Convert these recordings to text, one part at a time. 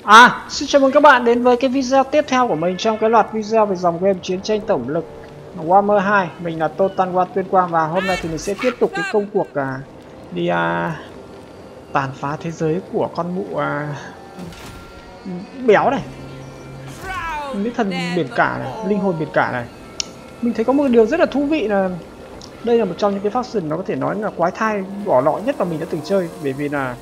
Xin chào mừng các bạn đến với cái video tiếp theo của mình trong cái loạt video về dòng game chiến tranh tổng lực Warhammer 2. Mình là Total War Tuyên Quang và hôm nay thì mình sẽ tiếp tục cái công cuộc đi tàn phá thế giới của con mụ béo này, nữ thần biển cả này, linh hồn biển cả này. Mình thấy có một điều rất là thú vị là đây là một trong những cái faction nó có thể nói là quái thai bỏ lọ nhất mà mình đã từng chơi, bởi vì là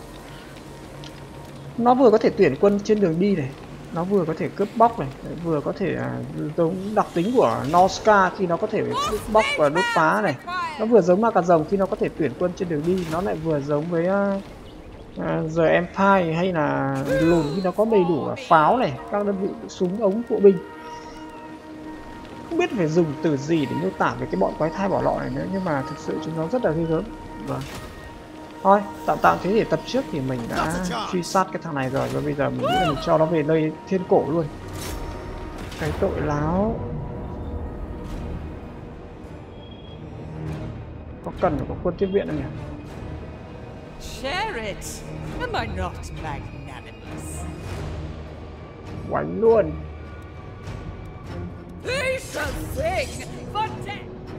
nó vừa có thể tuyển quân trên đường đi này, nó vừa có thể cướp bóc này, vừa có thể giống đặc tính của Norska khi nó có thể cướp bóc và đốt phá này, nó vừa giống ma cà rồng khi nó có thể tuyển quân trên đường đi, nó lại vừa giống với The Empire hay là lùn khi nó có đầy đủ pháo này, các đơn vị súng ống bộ binh. Không biết phải dùng từ gì để miêu tả về cái bọn quái thai bỏ lọ này nữa, nhưng mà thực sự chúng nó rất là ghê gớm. Vâng. Thôi, tạm thế thì tập trước thì mình đã truy sát cái thằng này rồi, và bây giờ mình nghĩ là mình cho nó về nơi thiên cổ luôn. Cái tội láo. Có cần phải có quân tiếp viện không nhỉ? Share it. Am I not magnanimous? Quánh luôn. They shall sing for death.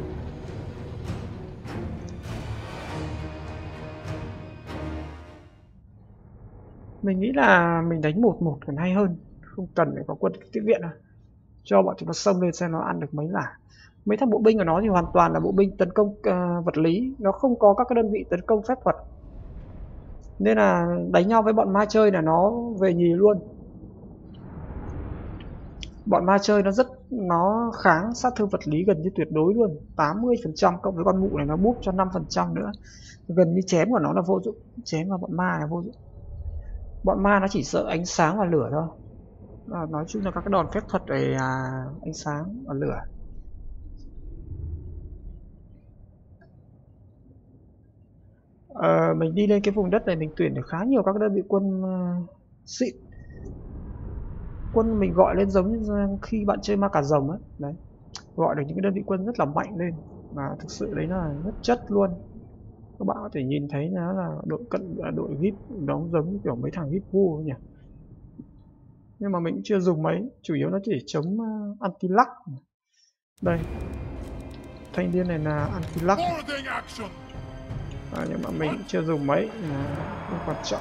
Mình nghĩ là mình đánh 1-1 còn hay hơn, không cần phải có quân tiếp viện đâu. Cho bọn chúng nó xông lên xem nó ăn được mấy là. Mấy thằng bộ binh của nó thì hoàn toàn là bộ binh tấn công vật lý, nó không có các cái đơn vị tấn công phép thuật. Nên là đánh nhau với bọn ma chơi là nó về nhì luôn. Bọn ma chơi nó kháng sát thương vật lý gần như tuyệt đối luôn, 80% cộng với con mụ này nó búp cho 5% nữa. Gần như chém của nó là vô dụng, chém vào bọn ma là vô dụng. Bọn ma nó chỉ sợ ánh sáng và lửa thôi. Nói chung là các cái đòn phép thuật về ánh sáng và lửa. Mình đi lên cái vùng đất này mình tuyển được khá nhiều các đơn vị quân xịn. Quân mình gọi lên giống như khi bạn chơi ma cà rồng ấy, đấy, gọi được những cái đơn vị quân rất là mạnh lên, và thực sự đấy là rất chất luôn. Các bạn có thể nhìn thấy nó là đội gíp, nó giống kiểu mấy thằng gíp vua nhỉ, nhưng mà mình cũng chưa dùng mấy, chủ yếu nó chỉ chống anti luck. Đây, thanh niên này là anti luck, nhưng mà mình cũng chưa dùng mấy, không quan trọng.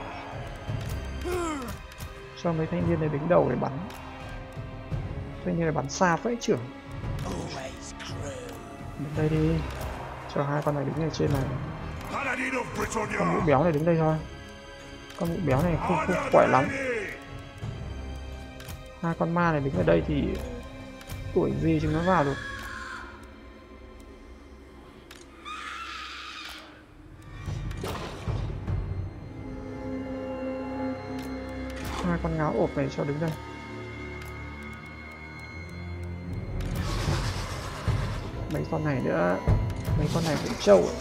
Cho mấy thanh niên này đứng đầu để bắn, thanh niên này bắn xa vẫy trưởng. Đến đây đi, cho hai con này đứng ở trên này, con mụ béo này đứng đây thôi, con mụ béo này không khỏe lắm. Hai con ma này đứng ở đây thì tuổi gì chúng nó vào được. Hai con ngáo ộp này cho đứng đây. Mấy con này nữa, mấy con này cũng trâu ấy.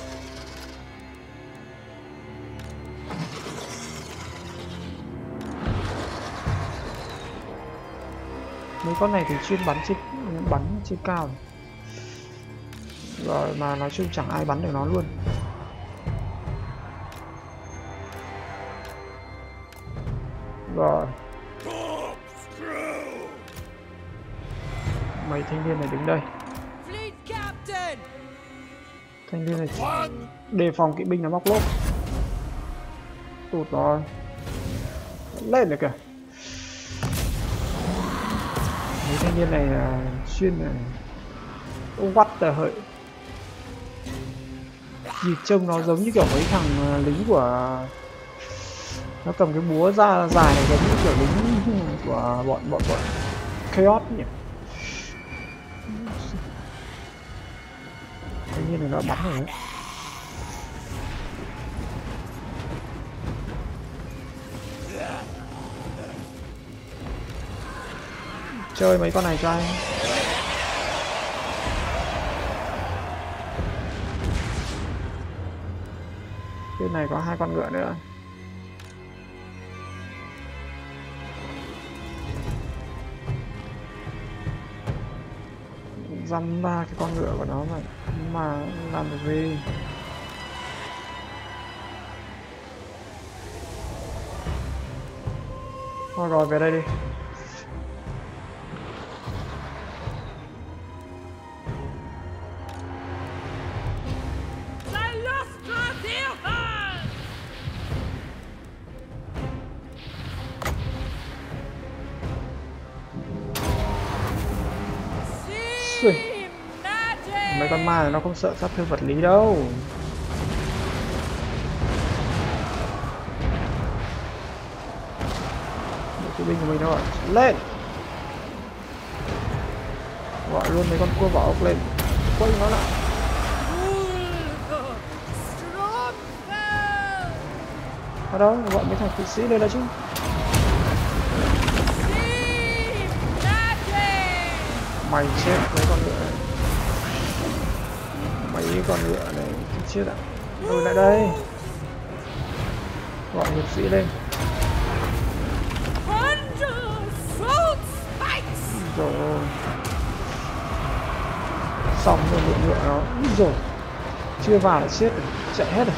Mấy con này thì chuyên bắn trên cao này. Rồi mà nói chung chẳng ai bắn được nó luôn. Rồi mấy thanh niên này đứng đây. Thanh niên này đề phòng kỵ binh nó móc lốp. Tụt rồi, lên được kìa. Mấy thanh niên này chuyên what the hợi. Nhìn trông nó giống như kiểu mấy thằng lính của, nó cầm cái búa ra dài này, giống như kiểu lính của bọn Chaos nhỉ. Thanh niên này nó bắn rồi đấy. Chơi mấy con này cho anh. Bên này có hai con ngựa nữa. Dăm ba cái con ngựa của nó mà làm được gì. Thôi rồi về đây đi. Xui. Mấy con ma này nó không sợ sát thương vật lý đâu. Đội kỵ binh của mình rồi, lên. Gọi luôn mấy con cua vỏ ốc lên, quay nó lại. Ở đâu? Gọi mấy thằng kỵ sĩ lên đó chứ. Mày chết mấy con ngựa này. Mấy con ngựa này chết ạ. Lùi lại đây. Gọi hiệp sĩ lên. Rồi xong rồi ngựa nó. Úi rồi. Chưa vào là chết rồi. Chạy hết rồi.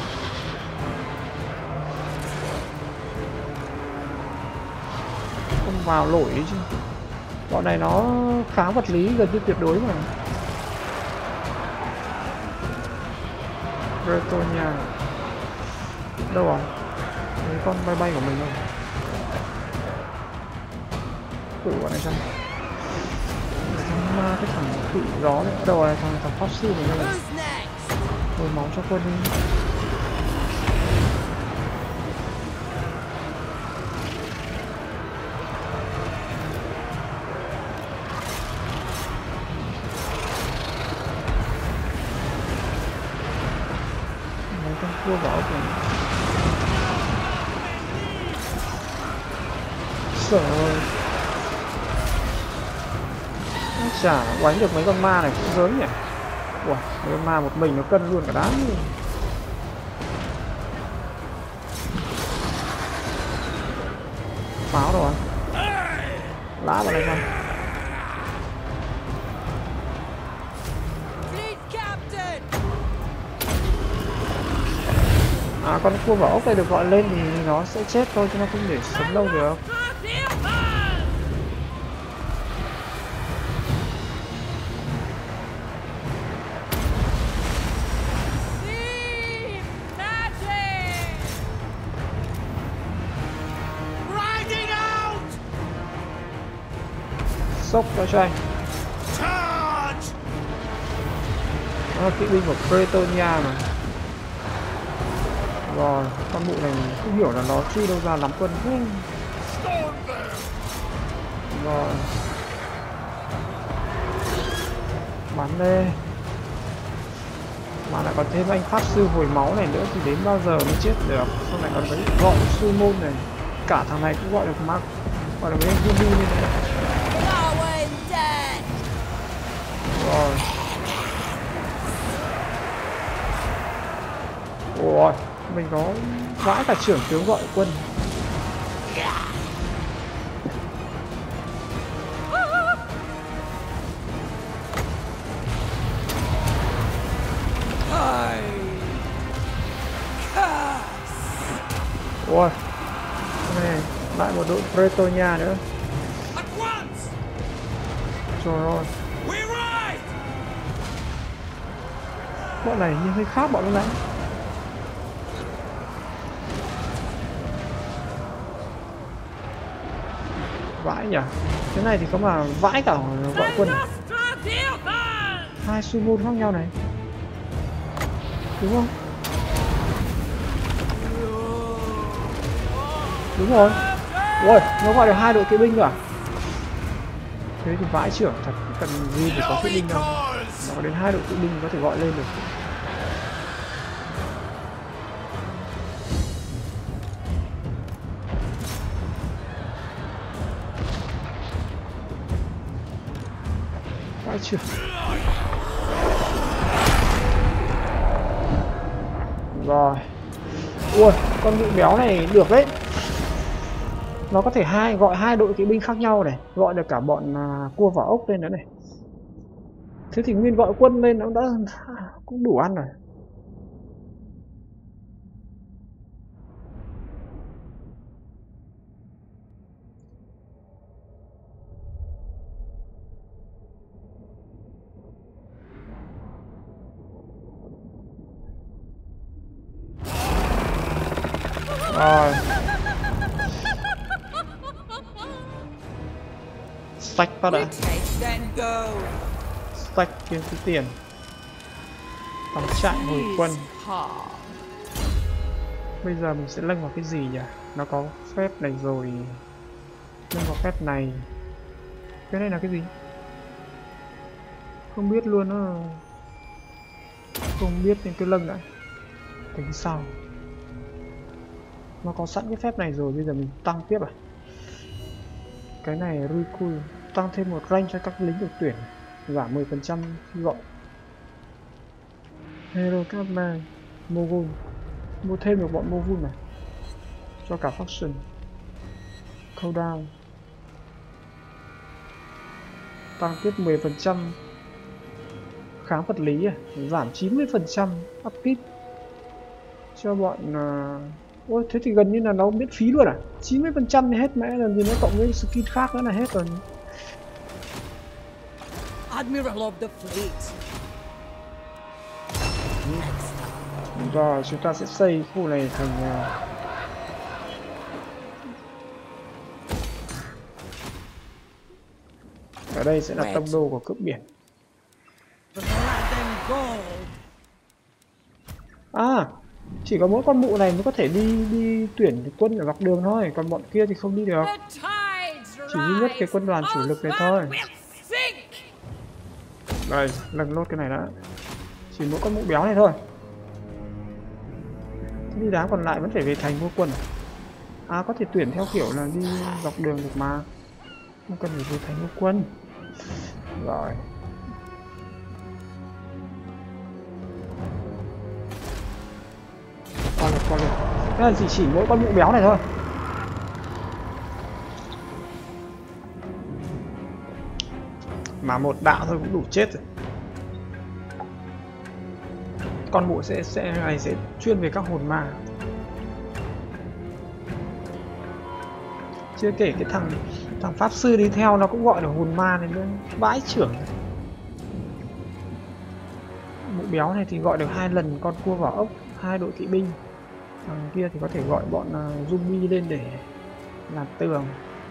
Không vào nổi chứ. Bọn này nó khá vật lý gần như tuyệt đối mà. Bretonia đâu rồi? Mấy con bay bay của mình đâu? Cự bọn này xem. Cái thằng cự gió đấy. Đâu rồi? Thằng pháp sư mình đây. Hồi máu cho quân đi. Cua vỏ của sợ ơi. Chả đánh được mấy con ma này cũng giới nhỉ. Ủa, mấy con ma một mình nó cân luôn cả đám luôn. Pháo rồi. Lá vào này coi. À, con cua vỏ ốc này được gọi lên thì nó sẽ chết thôi chứ nó không để sống lâu được. Sốc cho anh. Nó là kỵ binh của Bretonia mà. Rồi, con mụ này không hiểu là nó chui đâu ra lắm quân. Rồi. Bắn đi. Mà lại còn thêm anh pháp sư hồi máu này nữa thì đến bao giờ mới chết được. Sau này còn phải gọi sư môn này. Cả thằng này cũng gọi được mắc. Gọi là mấy anh Jimmy như thế. Rồi. Ôi, mình có vãi cả trưởng tướng gọi quân. Ôi, này lại một đội Bretonia nữa. Trời ơi, bọn này như hơi khác bọn lúc nãy. Vãi nhỉ, cái này thì có mà vãi cả gọi quân. Hai sumo khác nhau này, đúng không? Đúng rồi. Ôi, nó gọi được hai đội kỵ binh rồi à? Thế thì vãi trưởng thật, cần gì để có kỵ binh đâu. Nó có đến hai đội kỵ binh có thể gọi lên được. Vãi trưởng. Rồi. Ui, con bị béo này được đấy. Nó có thể gọi hai đội kỵ binh khác nhau này, gọi được cả bọn cua vỏ ốc lên nữa này. Thế thì nguyên gọi quân lên nó đã cũng đủ ăn rồi. Rồi. Stack phát We đã. take then go. Stack kiếm tí tiền. Đóng trại hồi quân. Hard. Bây giờ mình sẽ lưng vào cái gì nhỉ? Nó có phép này rồi. Lưng vào phép này. Cái này là cái gì? Không biết luôn á. Không biết nên cứ lưng lại. Tính sau. Nó có sẵn cái phép này rồi, bây giờ mình tăng tiếp à? Cái này Rikui tăng thêm một rank cho các lính được tuyển, giảm 10% hy vọng. Hero Kapma Mogun, mua thêm được bọn Mogun này cho cả faction. Cooldown tăng tiếp 10% kháng vật lý à? Giảm 90% upkeep cho bọn ôi thế thì gần như là nó miễn phí luôn à? 90% thì hết mẹ, làm gì nó cộng với skin khác nữa là hết rồi. Admiral of the fleet. Rồi chúng ta sẽ xây khu này thành ở đây sẽ là tông đô của cướp biển. À, chỉ có mỗi con mụ này mới có thể đi tuyển quân ở dọc đường thôi, còn bọn kia thì không đi được. Chỉ duy nhất cái quân đoàn chủ lực này thôi. Đây, lần lốt cái này đã. Chỉ mỗi con mụ béo này thôi. Thế đi đám còn lại vẫn phải về thành mua quân. À, có thể tuyển theo kiểu là đi dọc đường được mà. Không cần phải về thành mua quân. Rồi. Qua được. Thế là chỉ mỗi con mụ béo này thôi. Mà một đạo thôi cũng đủ chết rồi. Con mụ sẽ chuyên về các hồn ma. Chưa kể cái thằng pháp sư đi theo nó cũng gọi là hồn ma này nữa, vãi trưởng. Mụ béo này thì gọi được 2 lần con cua vỏ ốc, 2 đội kỵ binh. Thằng kia thì có thể gọi bọn zombie lên để làm tường.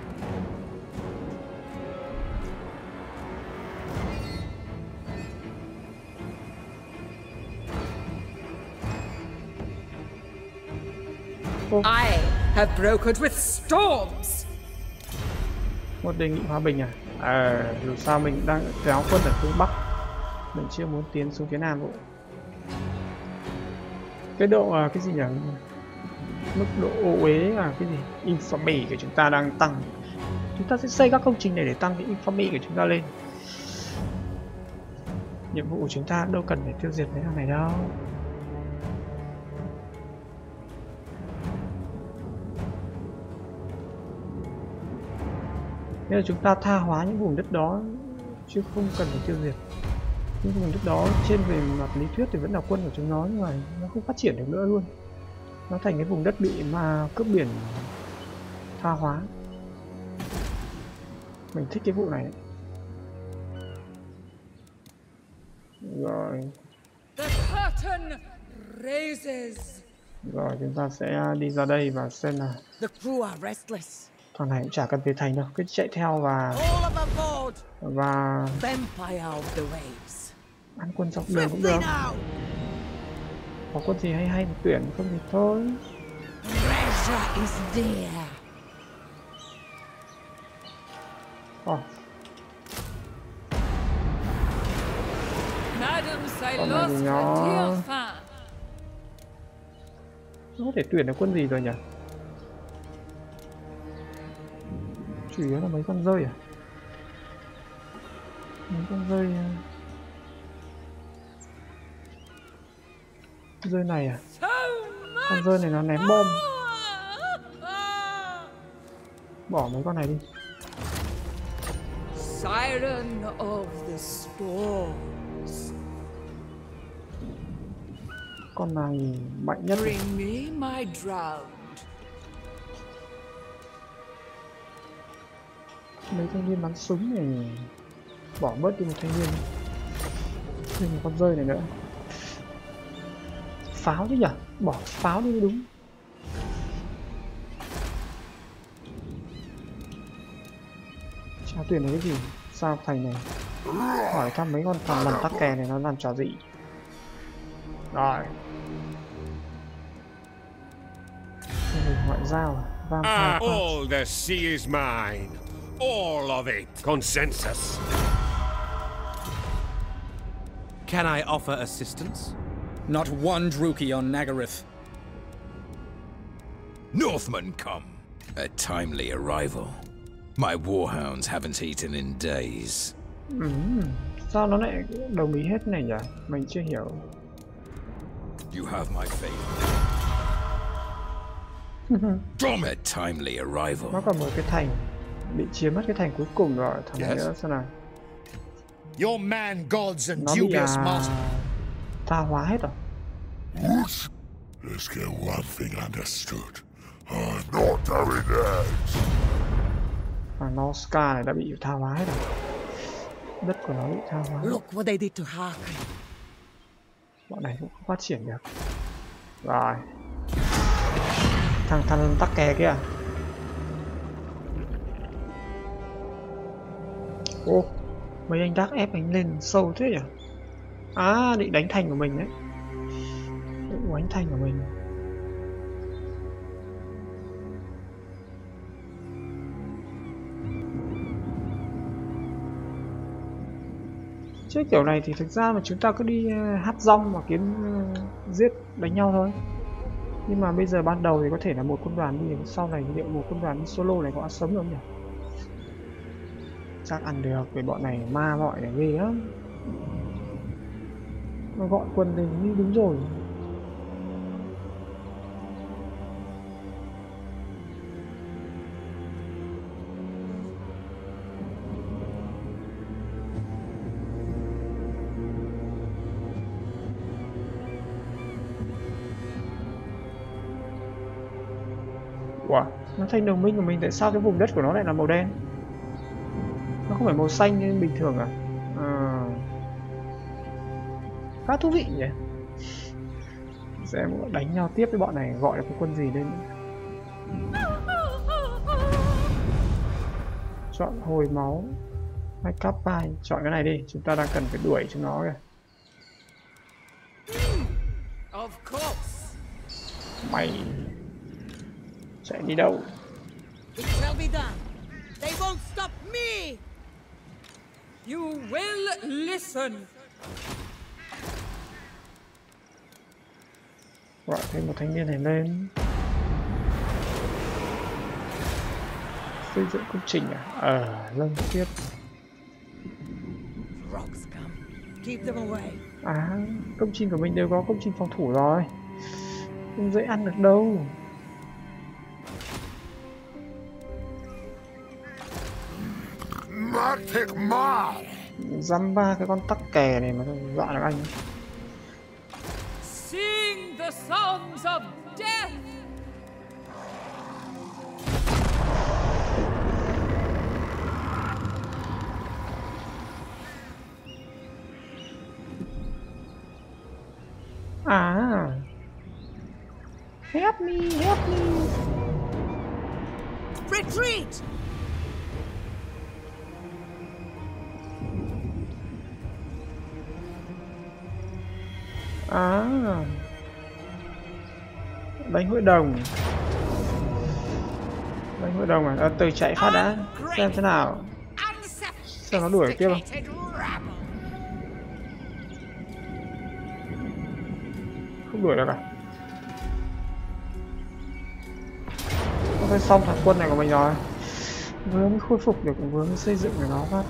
I have brokered with storms. Một đề nghị hòa bình à? Dù sao mình đang kéo quân ở phương Bắc, mình chưa muốn tiến xuống phía Nam bộ. Cái độ cái gì nhỉ? Mức độ ô uế là cái gì? Infamy của chúng ta đang tăng. Chúng ta sẽ xây các công trình này để tăng cái infamy của chúng ta lên. Nhiệm vụ của chúng ta đâu cần phải tiêu diệt mấy thằng này đâu. Nên là chúng ta tha hóa những vùng đất đó chứ không cần phải tiêu diệt. Những vùng đất đó trên về mặt lý thuyết thì vẫn là quân của chúng nó, nhưng mà nó không phát triển được nữa luôn. Nó thành cái vùng đất bị mà cướp biển tha hóa. Mình thích cái vụ này. Rồi. Rồi chúng ta sẽ đi ra đây và xem là thằng này cũng chả cần về thành đâu, cứ chạy theo và ăn quân dọc đường cũng được. Có quân gì hay thì tuyển, không thì thôi. Con này thì nó có thể tuyển được quân gì rồi nhỉ? Chủ yếu là mấy con rơi à? Mấy con rơi này à? Con rơi này nó ném bom. Bỏ mấy con này đi. Siren of the storms. Con này mạnh nhất. Bring me my drowned. Mấy thanh niên bắn súng này bỏ bớt đi một thanh niên. Thêm một con rơi này nữa. Pháo chứ nhỉ? Bỏ pháo đi mới đúng. Thảo tuyển là cái gì? Sao thành này? Hỏi thăm mấy con thằng lần tắc kè này nó làm trò gì? Rồi. Ngoại giao à? Vampire Court. All the sea is mine. All of it. Consensus. Can I offer assistance? Not one Druki on Nagaryth. Northmen come. A timely arrival. My warhounds haven't eaten in days. Sao nó lại đồng ý hết này nhỉ? Mình chưa hiểu. You have my favor. A timely arrival. Nó còn một cái thành bị chiếm mất cái thành cuối cùng rồi. Thằng này nữa xem nào. Your man gods and Nó bị dubious master. tha hóa hết rồi. Let's get one thing understood. I'm not doing that. Noska này đã bị tha hóa hết rồi. Đất của nó bị tha hóa. Look what they did to Harkon. Bọn này cũng không phát triển được. Rồi. Thằng tắc kè kia. Ô, mấy anh đắc ép anh lên sâu thế nhỉ? À, định đánh thành của mình đấy. Định đánh thành của mình. Chứ kiểu này thì thực ra mà chúng ta cứ đi hát rong mà kiếm giết đánh nhau thôi. Nhưng mà bây giờ ban đầu thì có thể là một quân đoàn đi, sau này thì liệu một quân đoàn đi solo này có ăn sống được không nhỉ? Chắc ăn được, vì bọn này ma mọi này ghê lắm. Mà gọi quân thì như đúng rồi. Ủa, nó thành đồng minh của mình, tại sao cái vùng đất của nó lại là màu đen? Nó không phải màu xanh như bình thường à? Khá thú vị nhỉ? Sẽ đánh nhau tiếp với bọn này, gọi là cái quân gì lên? Chọn hồi máu hay cắp vai, chọn cái này đi, chúng ta đang cần phải đuổi chúng nó kìa. Of course. Mày chạy đi đâu? It shall be done. They won't stop me. You will listen. Gọi thêm một thanh niên này lên. Xây dựng công trình à? Lần tiếp. Rocks come. Keep them away. À, công trình của mình đều có công trình phòng thủ rồi. Không dễ ăn được đâu. Magic man. Dăm ba cái con tắc kè này mà dọa được anh. Sing the songs of death. À, help me, help me. Retreat. À, đánh hội đồng. Đánh hội đồng à? Từ chạy phát đã, xem thế nào. Xem nó đuổi tiếp không? Không đuổi được à? Có phải xong thằng quân này của mình rồi. Vừa mới khôi phục được, vừa mới xây dựng được nó phát.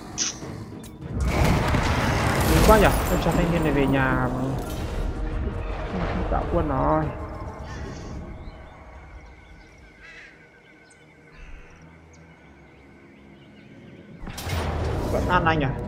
Đúng quá nhỉ, tôi cho thanh niên này về nhà mà. Không tạo quân rồi. Vẫn ăn anh à?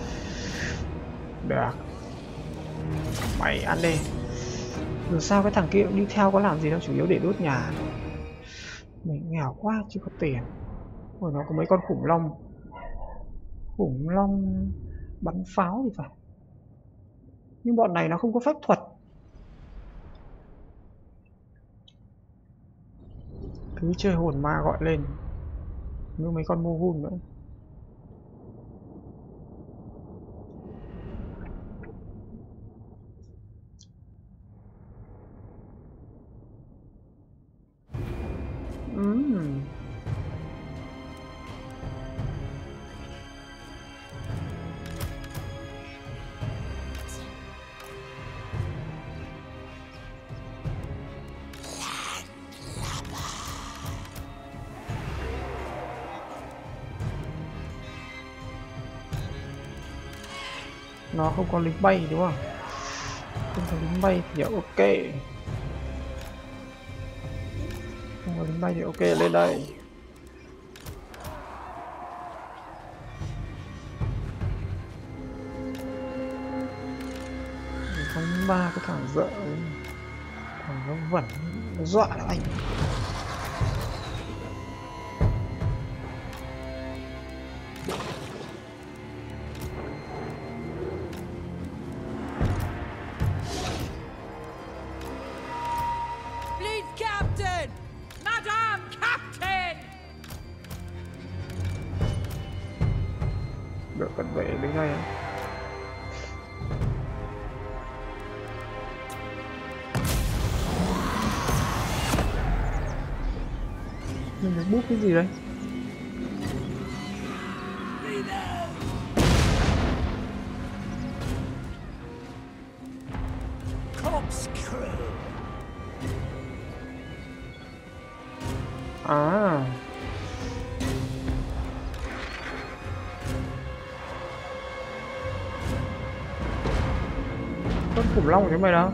Được. Mày ăn đi. Dù sao cái thằng kia cũng đi theo có làm gì đâu, chủ yếu để đốt nhà. Mình nghèo quá chứ có tiền. Ôi, nó có mấy con khủng long. Khủng long bắn pháo thì phải. Nhưng bọn này nó không có phép thuật. Cứ chơi hồn ma gọi lên. Như mấy con Mogun nữa. Nó không có lính bay đúng không? Không có lính bay thì ok. Không có lính bay thì ok, lên đây. Không ba cái thằng dợ, thằng nó vẩn, nó dọa anh. Được cận vệ đến ngay á. Mình bút cái gì đấy? À, con khủng long của chúng mày đâu?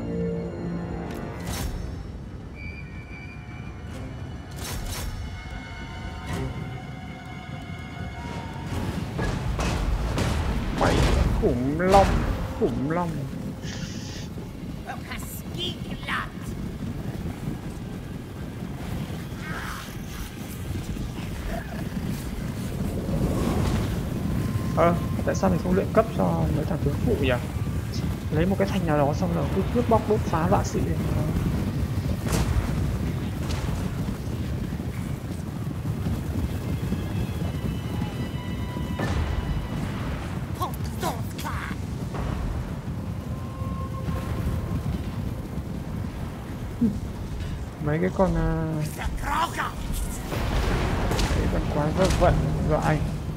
Mày khủng long, khủng long. Tại sao mình không luyện cấp cho mấy thằng tướng phụ nhỉ? Lấy một cái thành nào đó xong rồi cứ cướp bóc đốt phá loạn sĩ. Mấy cái con đấy vẫn quá vơ vẩn dọa anh.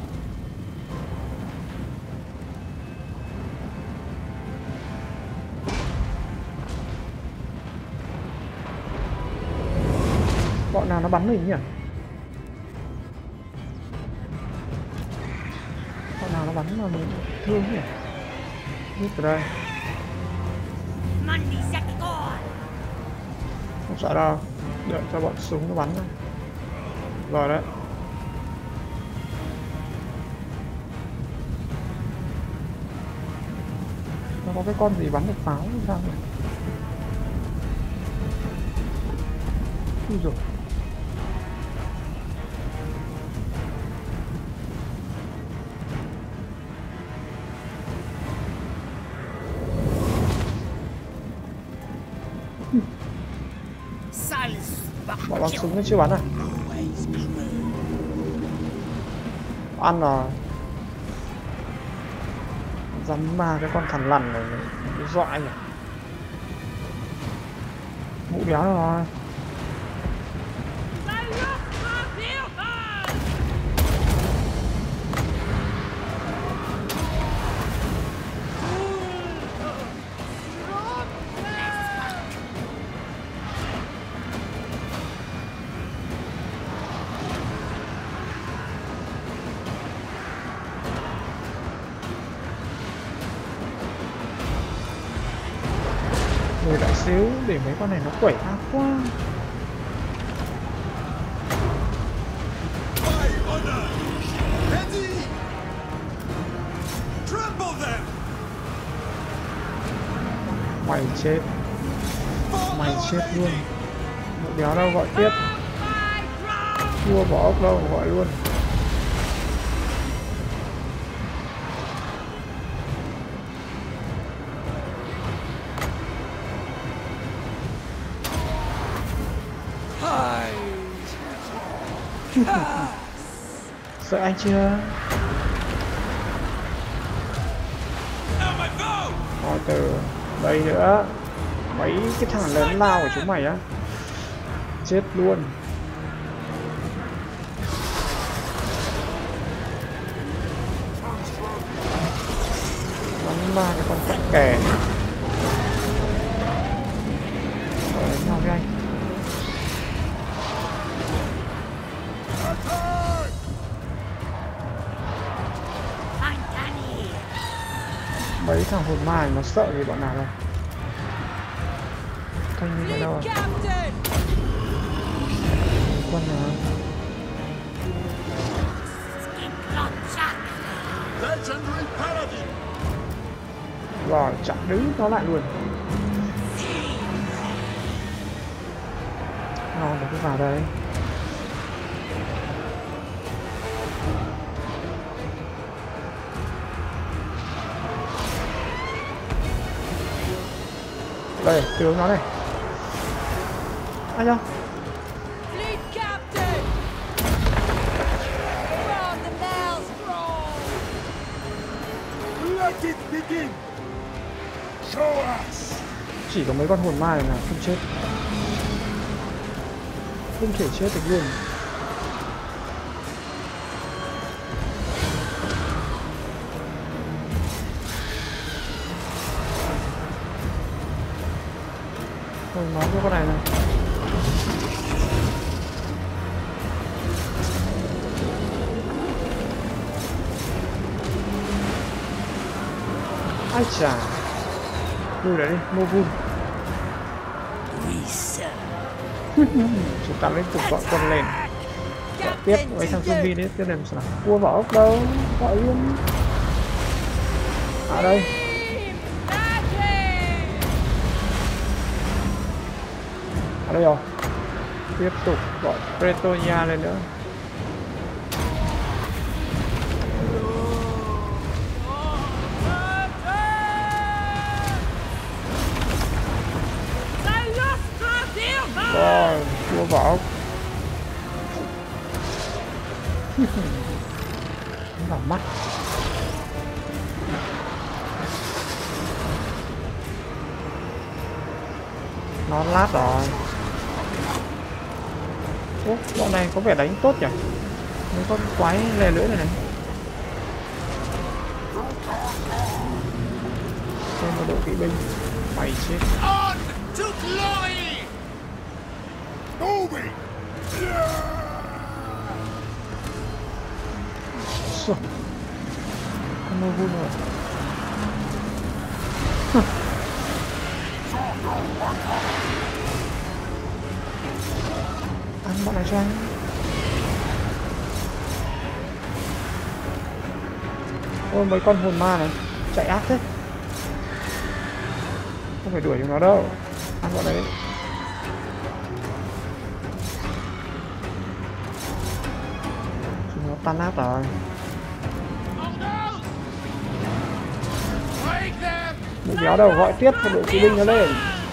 Bọn nào nó bắn mình nhỉ? Bọn nào nó bắn mà mình thương nhỉ? Rút từ đây. Không sợ đâu. Đợi cho bọn súng nó bắn thôi. Rồi đấy. Nó có cái con gì bắn được pháo hay sao nhỉ? Ui dồi. Bọn bắn súng nó chưa bắn à? Ăn rồi. Dám ma cái con thằn lằn này nó dọa anh à? Mũ béo rồi. Ngồi đại xíu để mấy con này nó quẩy ác quá. Mày chết. Mày chết luôn. Một béo đâu gọi tiếp. Vua bỏ ốc đâu gọi luôn. Sợ anh chưa? Rồi từ đây nữa. Mấy cái thằng lớn lao của chúng mày á. Chết luôn. ma cái con cận kè. Rồi đánh nhau với anh. Mấy thằng hồn ma này nó sợ gì bọn nào đâu. Thanh niên ở đâu à? Quân nào? Rồi chặn đứng nó lại luôn. Ngon được cái vào đây. Đây, tướng nó này. Anh đâu? Fleet captain! From the Maelstrom! Let it begin. Show us. Chỉ có mấy con hồn ma này là không chết. Không thể chết được luôn. Thôi nói với con này này. Ai chà. Lui lại đi, Movun. Chúng ta liên tục gọi quân lên. Gọi tiếp mấy thằng zombie đấy, tiếp đến sao? Cua vỏ ốc đâu? Gọi luôn. À đây. Ở đây rồi. Tiếp tục gọi Pretonia lên nữa. Rồi, cua vỏ. Vào mắt. Nó lát rồi. Ủa, bọn này có vẻ đánh tốt nhỉ? Mấy con quái lè lưỡi này này. Thêm một đội kỵ binh. Mày chết. On to glory! Move it. Rồi. Con mơ vui rồi. Ăn bọn này cho anh. Ôi mấy con hồn ma này chạy ác thế. Không phải đuổi chúng nó đâu. Ăn bọn đấy. Chúng nó tan nát rồi. Mụ béo đầu gọi tiếp một đội kỵ binh nó lên.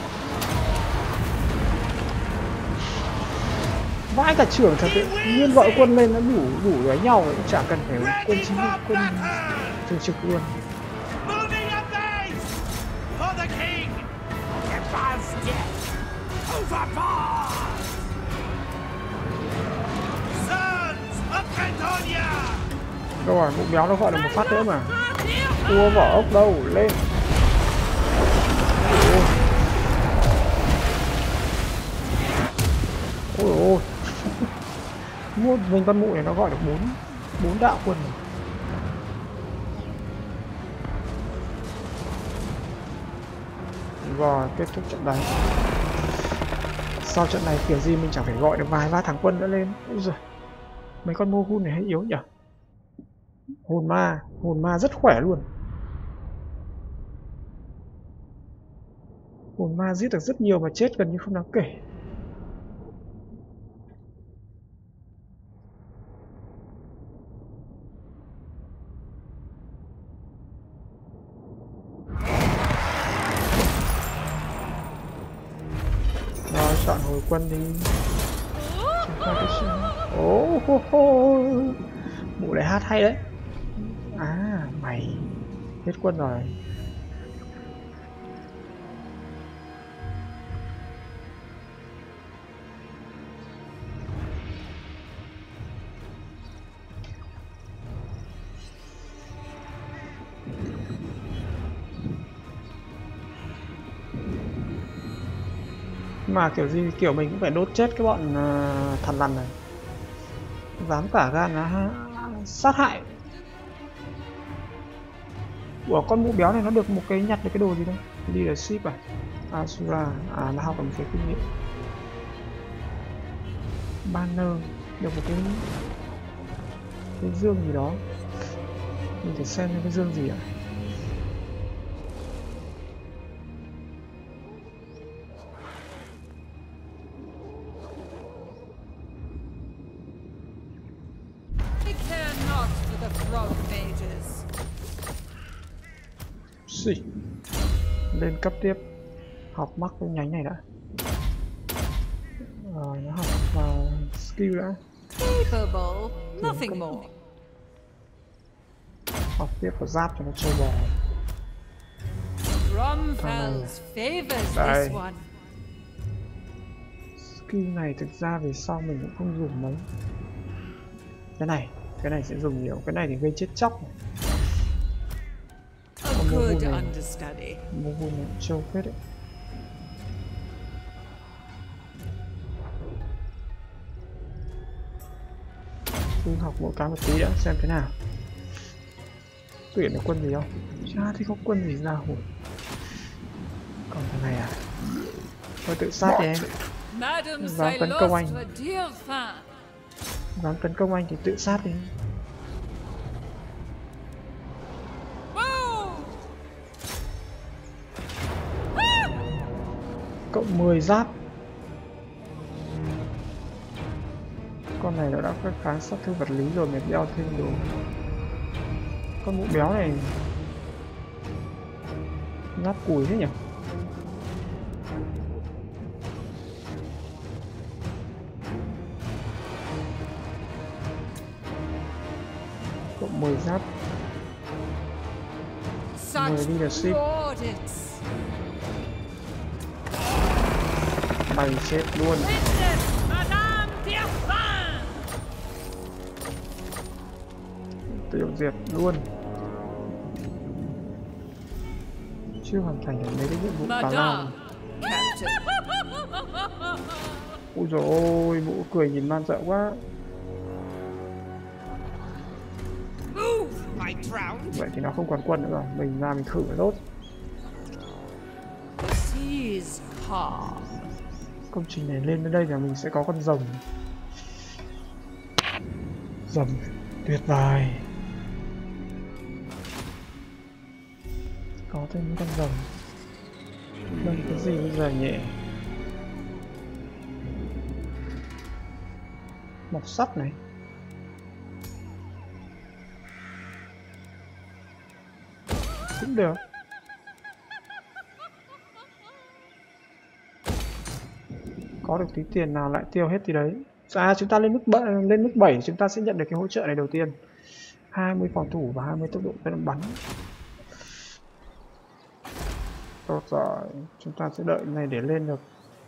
Vãi cả trưởng thật đấy. Nhiên gọi quân lên nó đủ đánh nhau rồi, cũng chả cần phải quân chính quân thường trực luôn. Đâu rồi, mụ béo nó gọi được một phát nữa mà. Cua vỏ ốc đâu, lên. Ôi ôi. Mua mình con mụ này nó gọi được 4 đạo quân rồi. Rồi, kết thúc trận đánh. Sau trận này kiểu gì mình chẳng phải gọi được vài ba thằng quân nữa lên. Ôi giời. Mấy con Mogun này hay yếu nhỉ? Hồn ma rất khỏe luôn. Hồn ma giết được rất nhiều mà chết gần như không đáng kể. Rồi chọn hồi quân đi. Chúng ta cái gì? Bộ lại hát hay đấy. À mày hết quân rồi. Mà kiểu gì kiểu mình cũng phải đốt chết cái bọn thằn lằn này. Dám cả gan là sát hại. Ủa con mũ béo này nó được một cái nhặt được cái đồ gì đâu? Leadership à? Asura, nó học được một cái kinh nghiệm. Banner, được một cái dương gì đó. Mình phải xem cái dương gì ạ? I care not for the throne mages. Xì. Lên cấp tiếp. Học mắc cái nhánh này đã. Nó học vào skill đã. Capable, nothing more. Học tiếp vào giáp cho nó trâu bò. Bromfells favors Đây. this one. Skill này thực ra về sau mình cũng không dùng mấy. Cái này sẽ dùng nhiều. Cái này thì gây chết chóc này. A good understudy. Mô vun này trâu phết đấy. Cứ học mỗi cái một tí đã xem thế nào. Tuyển được quân gì không? Chả thấy có quân gì ra hồn. Còn thằng này à? Thôi tự sát đi em. Madam Dám I tấn công lost anh. a dear fan. Dám tấn công anh thì tự sát đi. Cộng 10 giáp. Con này nó đã có kháng sát thương vật lý rồi, mình đeo thêm đồ. Con mũ béo này giáp cùi thế nhỉ? Cộng 10 giáp. 10 leadership. Mày chết luôn. Tiêu diệt luôn. Chưa hoàn thành được mấy cái nhiệm vụ tào lao. Ui dồi ôi, mũ cười nhìn man sợ quá. Vậy thì nó không còn quân nữa rồi, mình ra mình thử tốt. Công trình này lên đến đây là mình sẽ có con rồng. Rồng tuyệt vời. Có thêm những con rồng. Đây cái gì bây giờ nhỉ? Mộc sắt này. Cũng được. Có được tí tiền nào lại tiêu hết thì đấy. Chúng ta lên mức 7 chúng ta sẽ nhận được cái hỗ trợ này đầu tiên. 20 phòng thủ và 20 tốc độ bắn. Tốt rồi, chúng ta sẽ đợi này để lên được.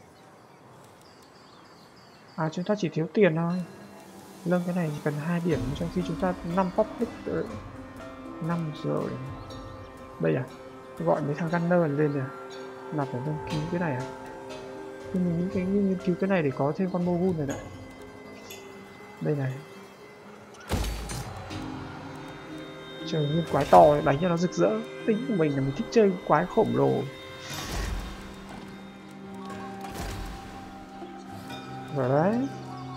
Chúng ta chỉ thiếu tiền thôi. Nâng cái này chỉ cần 2 điểm, trong khi chúng ta 5 public 5 rồi. Đây à? Gọi mấy thằng gunner lên rồi. Là phải nâng cứu cái này à? Nhưng mình nghĩ cái nghiên cứu cái này để có thêm con Mogun này này. Đây này. Trời, nguyên quái to đánh cho nó rực rỡ. Tính của mình là mình thích chơi quái khổng lồ. Rồi đấy.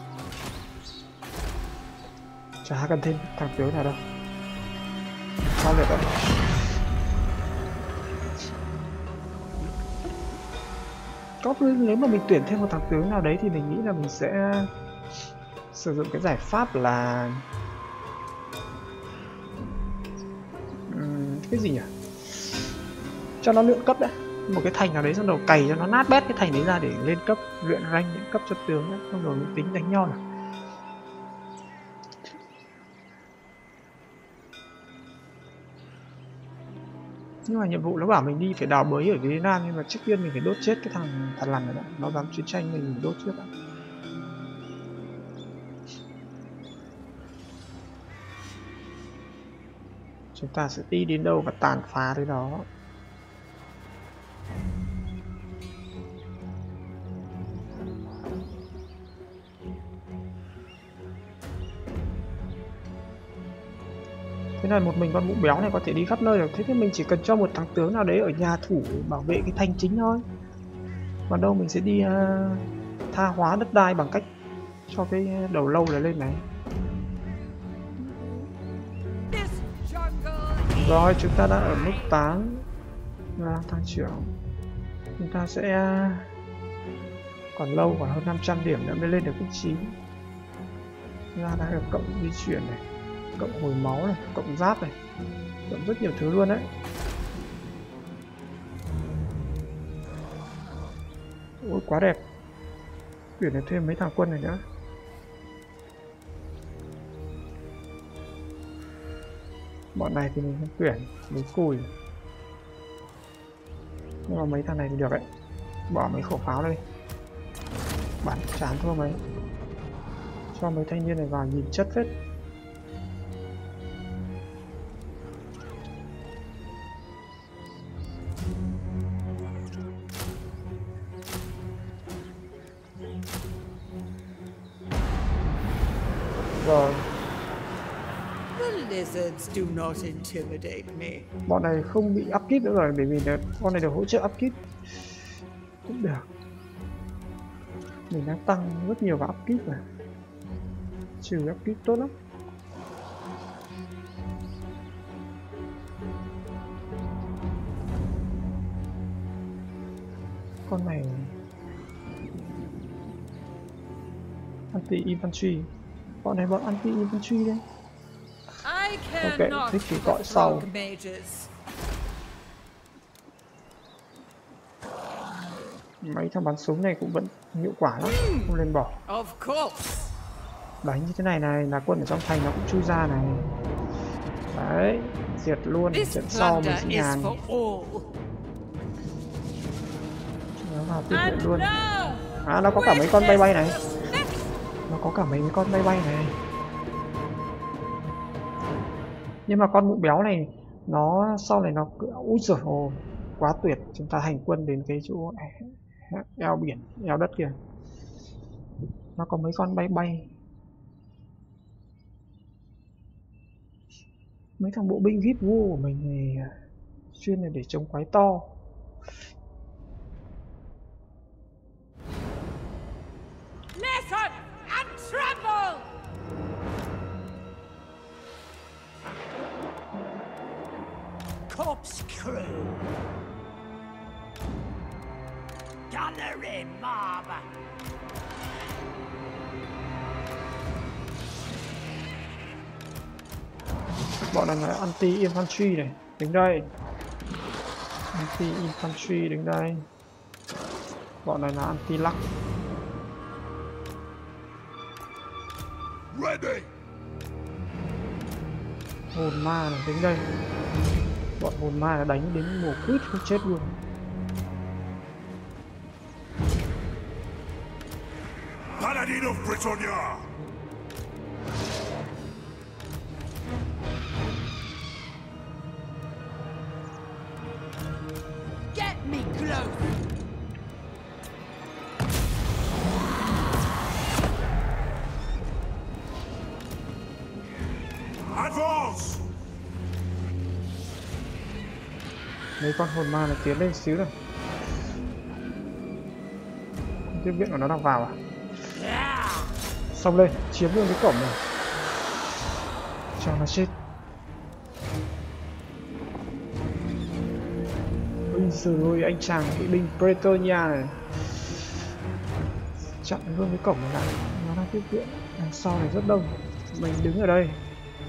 Chả cần thêm thằng tướng nào đâu. Sao được đấy. Nếu mà mình tuyển thêm một thằng tướng nào đấy thì mình nghĩ là mình sẽ sử dụng cái giải pháp là cái gì nhỉ? Cho nó luyện cấp đã. Một cái thành nào đấy xong đầu cày cho nó nát bét cái thành đấy ra để lên cấp, luyện rank lên cấp cho tướng đấy, xong rồi mới tính đánh nhau nào. Nhưng mà nhiệm vụ nó bảo mình đi phải đào bới ở Việt Nam, nhưng mà trước tiên mình phải đốt chết cái thằng thằn lằn này đã. Nó dám chiến tranh mình đốt trước đã. Chúng ta sẽ đi đến đâu và tàn phá tới đó. Thế này một mình con mụ béo này có thể đi khắp nơi được. Thế thì mình chỉ cần cho một thằng tướng nào đấy ở nhà thủ bảo vệ cái thành chính thôi. Còn đâu mình sẽ đi tha hóa đất đai bằng cách cho cái đầu lâu này lên này. Rồi chúng ta đã ở mức 8. Thằng trưởng chúng ta sẽ còn lâu, còn hơn 500 điểm nữa mới lên được mức 9. Chúng ta đã được cộng di chuyển này, cộng hồi máu này, cộng giáp này, cộng rất nhiều thứ luôn đấy. Ôi quá đẹp. Tuyển được thêm mấy thằng quân này nữa. Bọn này thì mình không tuyển, mấy cùi. Nhưng mà mấy thằng này thì được đấy. Bỏ mấy khẩu pháo đây, bắn chán thua mấy. Cho mấy thanh niên này vào nhìn chất phết. Rồi. The lizards do not intimidate me. Bọn này không bị upkeep nữa rồi, bởi vì con này được hỗ trợ upkeep. Cũng được. Mình đang tăng rất nhiều vào upkeep rồi. Trừ upkeep tốt lắm. Con này anti-infantry. Bọn này bọn anti-infantry đấy. Ok, thích thì gọi sau. Mấy thằng bắn súng này cũng vẫn hiệu quả lắm, không lên bỏ. Đánh như thế này này là quân ở trong thành nó cũng chui ra này. Đấy, diệt luôn. Trận sau mình sẽ nhàn. Nó vào tiếp lại luôn. À, nó có cả mấy con bay bay này. Nó có cả mấy con bay bay này. Nhưng mà con mụ béo này nó sau này nó úi giời ơi, quá tuyệt. Chúng ta hành quân đến cái chỗ eo biển, eo đất kìa. Nó có mấy con bay bay. Mấy thằng bộ binh VIP vua của mình thì chuyên là để chống quái to. Listen and tremble. Corpse crew. Gunnery mob. Bọn này là anti-infantry này, đứng đây. Anti-infantry đứng đây. Bọn này là anti-luck. Ready. Hồn ma này đứng đây. Bọn hồn ma là đánh đến mùa quýt không chết luôn. Paladin of Britannia. Get me close. Advance. Mấy con hồn ma này tiến lên xíu rồi. Tiếp viện của nó đang vào à? Xong lên, chiếm luôn cái cổng này. Cho nó chết. Ôi giời ơi, anh chàng kỵ binh Bretonia này chặn luôn cái cổng này lại. Nó đang tiếp viện. Đằng sau này rất đông. Mình đứng ở đây.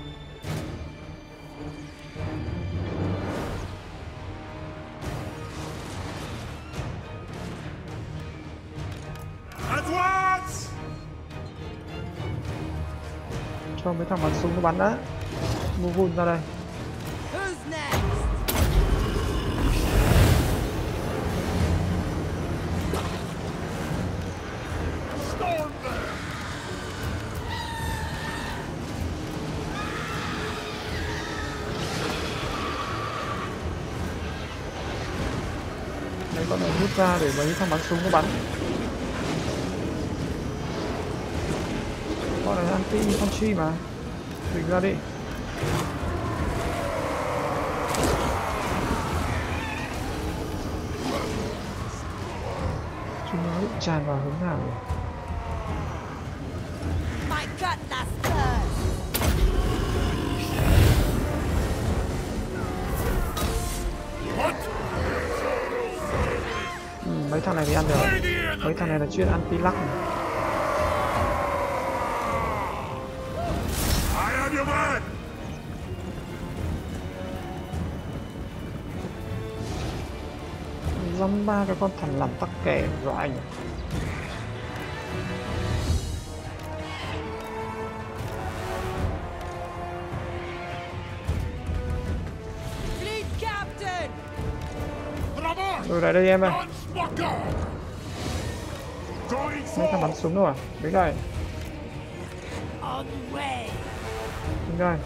Cho mấy thằng bắn súng nó bắn đã. Mua vun ra đây. Who's next? Đấy, con này rút ra để mấy thằng bắn súng nó bắn. Con này anti-infantry mà. Đừng ra đi. định tràn vào hướng nào nhỉ? My cutlass first. Mấy thằng này thì ăn được. Mấy thằng này là chuyên ăn pi lắc này. I am your man! Dăm ba cái con thằn lằn tắc kè rõ anh à. Fleet captain. Rồi lại đây em ơi. Unspoken! Going Mấy thằng bắn forward! súng đâu à? Đấy rồi. On the way. Đúng rồi.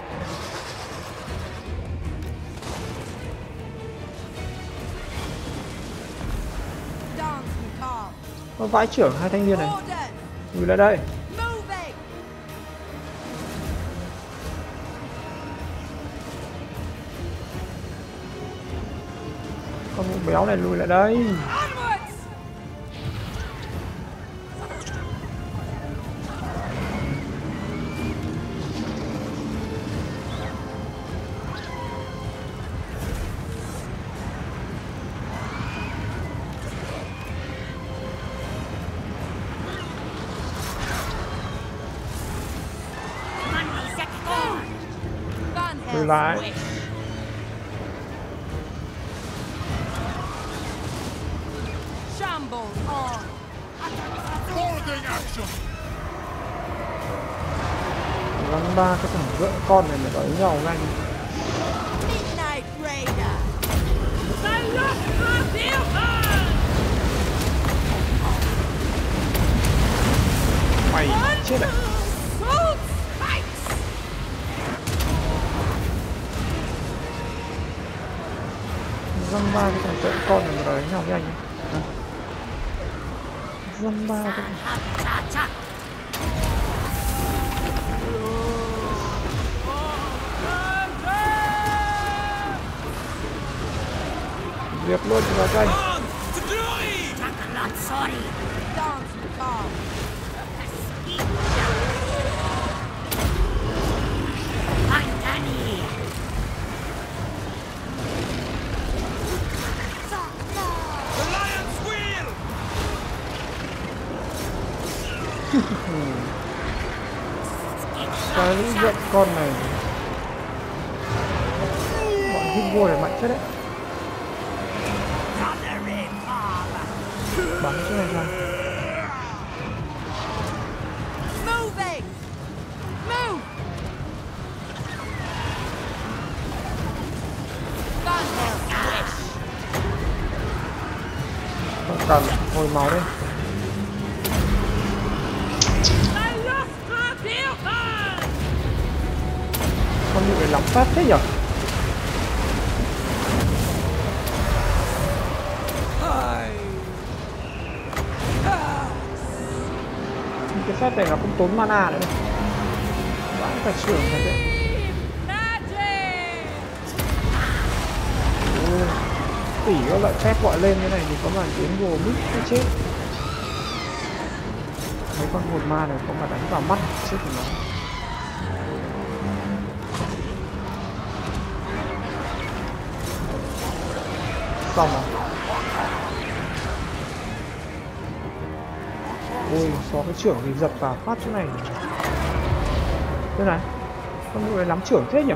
Dance macabre. Có vãi trưởng hai thanh niên này. Order. Lùi lại đây. Moving. Con mụ béo này lùi lại đây. Onwards. Lùi lại. Shambles on. Boarding action! Dăm ba cái thằng vợ con này mà đói nhau nhanh. Midnight Raider. Mày chết à? Bolt spikes. Dăm ba cái thằng vợ con này mà đói nhau nhanh. Dăm ba cái thằng... Việc luôn vào đây. Dance macabre. The lion's wheel! Cái lũ giận con này. Bọn hit vô này mạnh chết đấy. Bắn cái này ra. Moving. Move. Gunhill switch. Không cần hồi máu đi. Con bị lắm phát thế nhở? Cái phép này nó cũng tốn mana nữa. Vãi cả trưởng này đấy. Tỉ các loại phép gọi lên cái này thì có mà tiếng vô mít nó chết. Mấy con hồn ma này có mà đánh vào mắt chết thì nó. Xong rồi. Ôi, có cái trưởng thì giật vào phát chỗ này. Thế này, con người lắm trưởng thế nhỉ?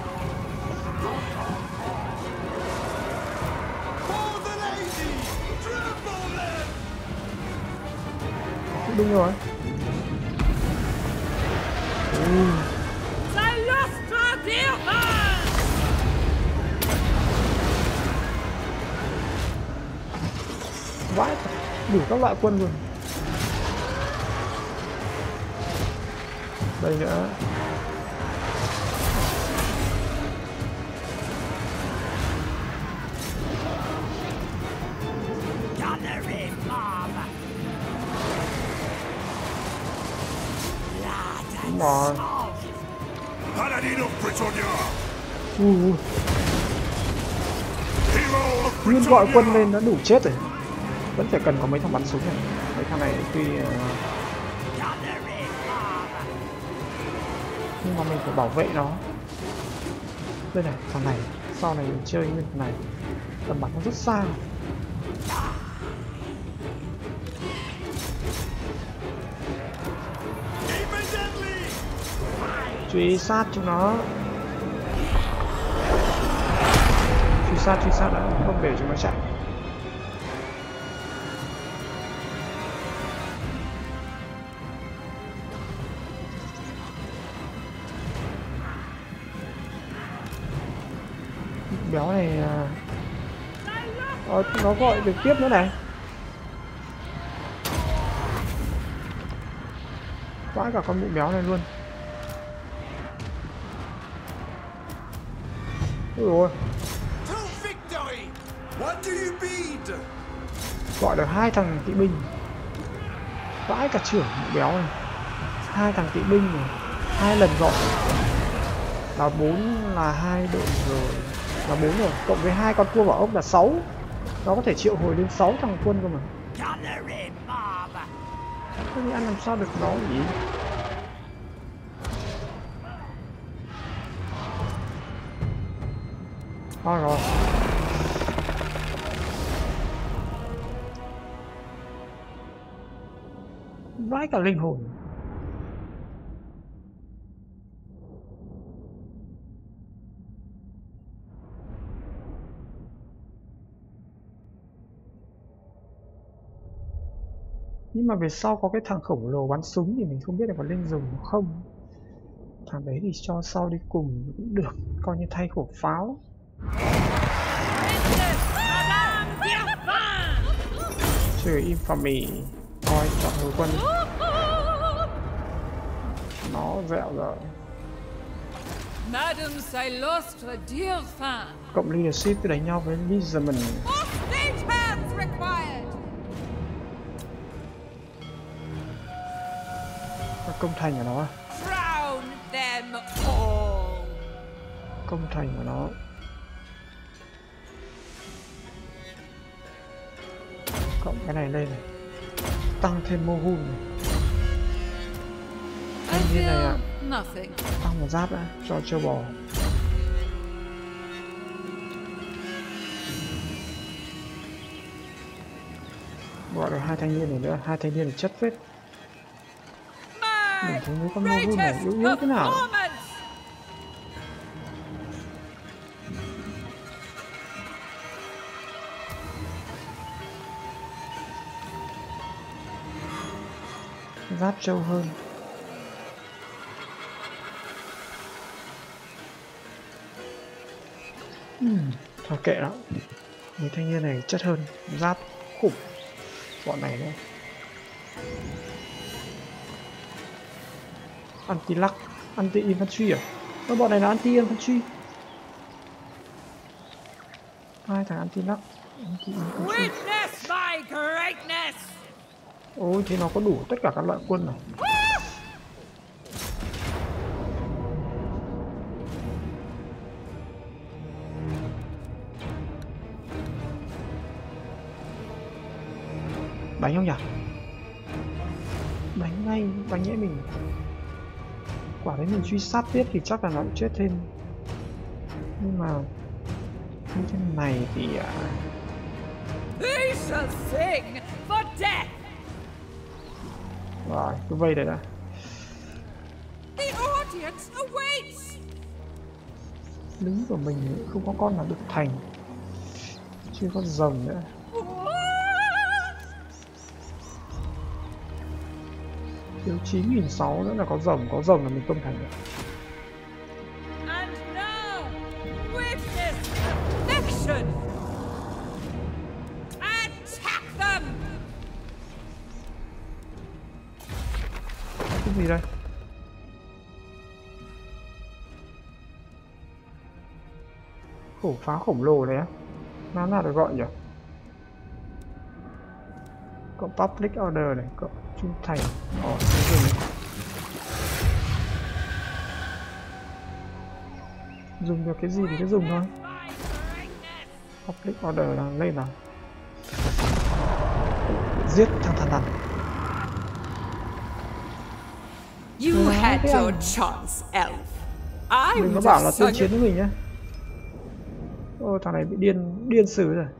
Đúng rồi. Vãi, đủ các loại quân rồi. Đây nữa. Đúng rồi. Paladin of Britannia! Nguyên gọi quân lên nó đủ chết rồi. Vẫn phải cần có mấy thằng bắn súng này. Mấy thằng này tuy nhưng mà mình phải bảo vệ nó. Đây này, thằng này sau này mình chơi như thằng này, tầm bắn nó rất xa. Truy sát chúng nó, truy sát đã, không để chúng nó chạy. Béo này nó gọi được tiếp nữa này. Vãi cả con mụ béo này luôn. Ôi ôi. Gọi được 2 thằng kỵ binh. Vãi cả trưởng mụ béo này. 2 thằng kỵ binh này, 2 lần gọi. Là 4 là 2 đội rồi. Là 4 rồi, cộng với 2 con cua bảo ốc là 6. Nó có thể triệu hồi đến 6 thằng quân cơ mà. Thế thì ăn làm sao được nó nhỉ? Thôi rồi. Vãi cả linh hồn. Nhưng mà về sau có cái thằng khổng lồ bắn súng thì mình không biết là có lên dùng không. Thằng đấy thì cho sau đi cùng cũng được, coi như thay khẩu pháo. Chơi infamy, coi chọn hồi quân. Nó dẹo rồi. Cộng leadership để đánh nhau với Lissaman. Công thành của nó, công thành của nó. Cộng cái này lên này, tăng thêm mô hun này. Thanh niên này ạ, tăng một giáp đã cho châu bò. Gọi được 2 thanh niên này nữa, 2 thanh niên này chất phết. Mình thấy mấy con mô hun này yếu yếu thế nào. Giáp trâu hơn. Thôi kệ đó. Mấy thanh niên này chất hơn. Giáp khủng. Bọn này nữa. Anti-luck, anti-infantry à? Bọn này là anti-infantry. 2 thằng anti-luck, anti-infantry. Ôi, thế nó có đủ tất cả các loại quân này. Đánh không nhỉ? Đánh ngay, đánh nhẽ mình. Quả đấy mình truy sát tiếp thì chắc là nó cũng chết thêm. Nhưng mà như thế này thì rồi, cứ vây đây đã. Lính của mình không có con nào được thành. Chưa có rồng nữa. Thiếu 9.600 nữa là có rồng là mình công thành được. Cái gì đây? Khẩu pháo khổng lồ đấy á. Nào được gọi nhỉ? Có public order này, có trung thành. Dùng được cái gì thì cứ dùng thôi. Public order là lên nào. Giết thằng thằng thằng. You had your chance, elf. I Đừng có would bảo have là tuyên sung chiến it. với mình nhá. Ôi thằng này bị điên sử rồi.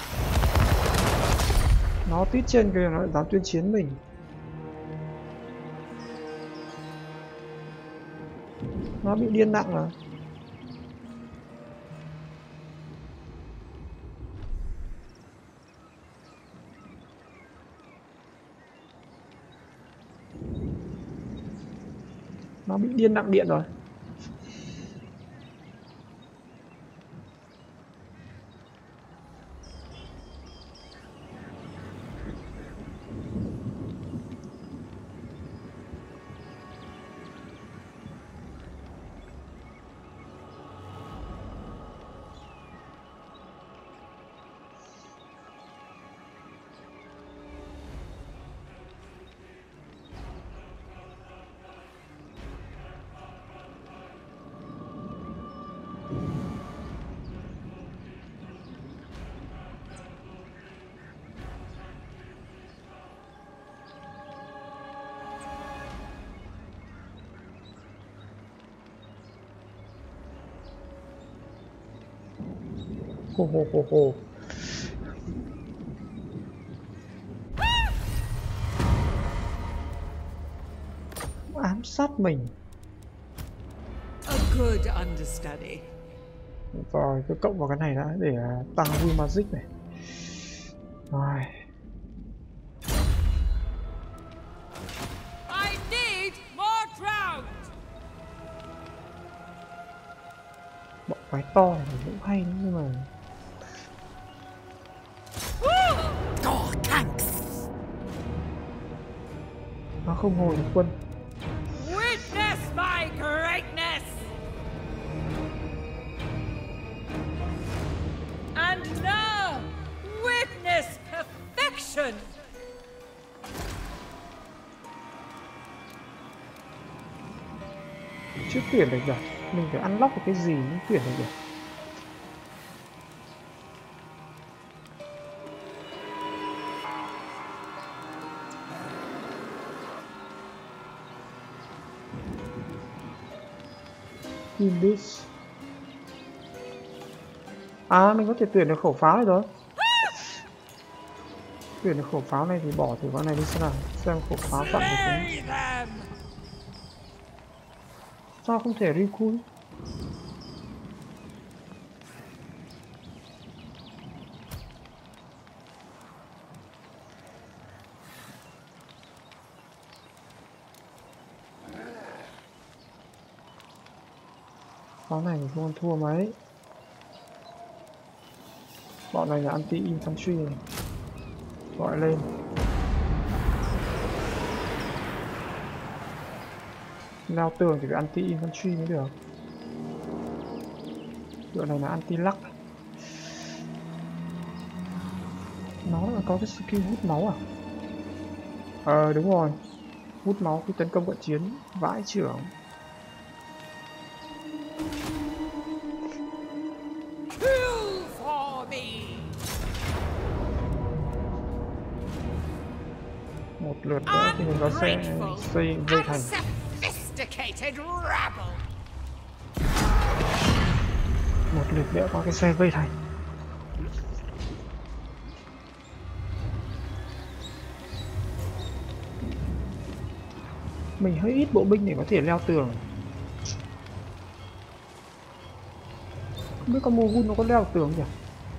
Nó tít trên kìa, nó lại dám tuyên chiến mình. Nó bị điên nặng rồi. Nó bị điên nặng điện rồi. Hồ. Ám sát mình. A good understudy. Rồi cứ cộng vào cái này đã để tăng vui magic này. Rồi. I need more drowned. Bọn quái to này cũng hay nhưng mà Oh, thanks. nó không hồi được quân. Witness my greatness. And now, witness perfection. Chưa tuyển được rồi. Mình phải unlock cái gì mới tuyển được rồi. Invis. À mình có thể tuyển được khẩu pháo này rồi. Tuyển được khẩu pháo này thì bỏ thử con này đi xem khẩu pháo tặng được không. Sao không thể recall? Pháo này không ăn thua mấy. Bọn này là anti-infantry này. Gọi lên. Leo tường thì phải anti-infantry mới được. Đội này là anti-luck. Nó là có cái skill hút máu à? Đúng rồi. Hút máu khi tấn công cận chiến. Vãi trưởng. Một lượt nữa thì mình có sẽ xây vây thành. Một lượt nữa có cái xe vây thành. Mình hơi ít bộ binh để có thể leo tường. Không biết con Mogun nó có leo tường nhỉ?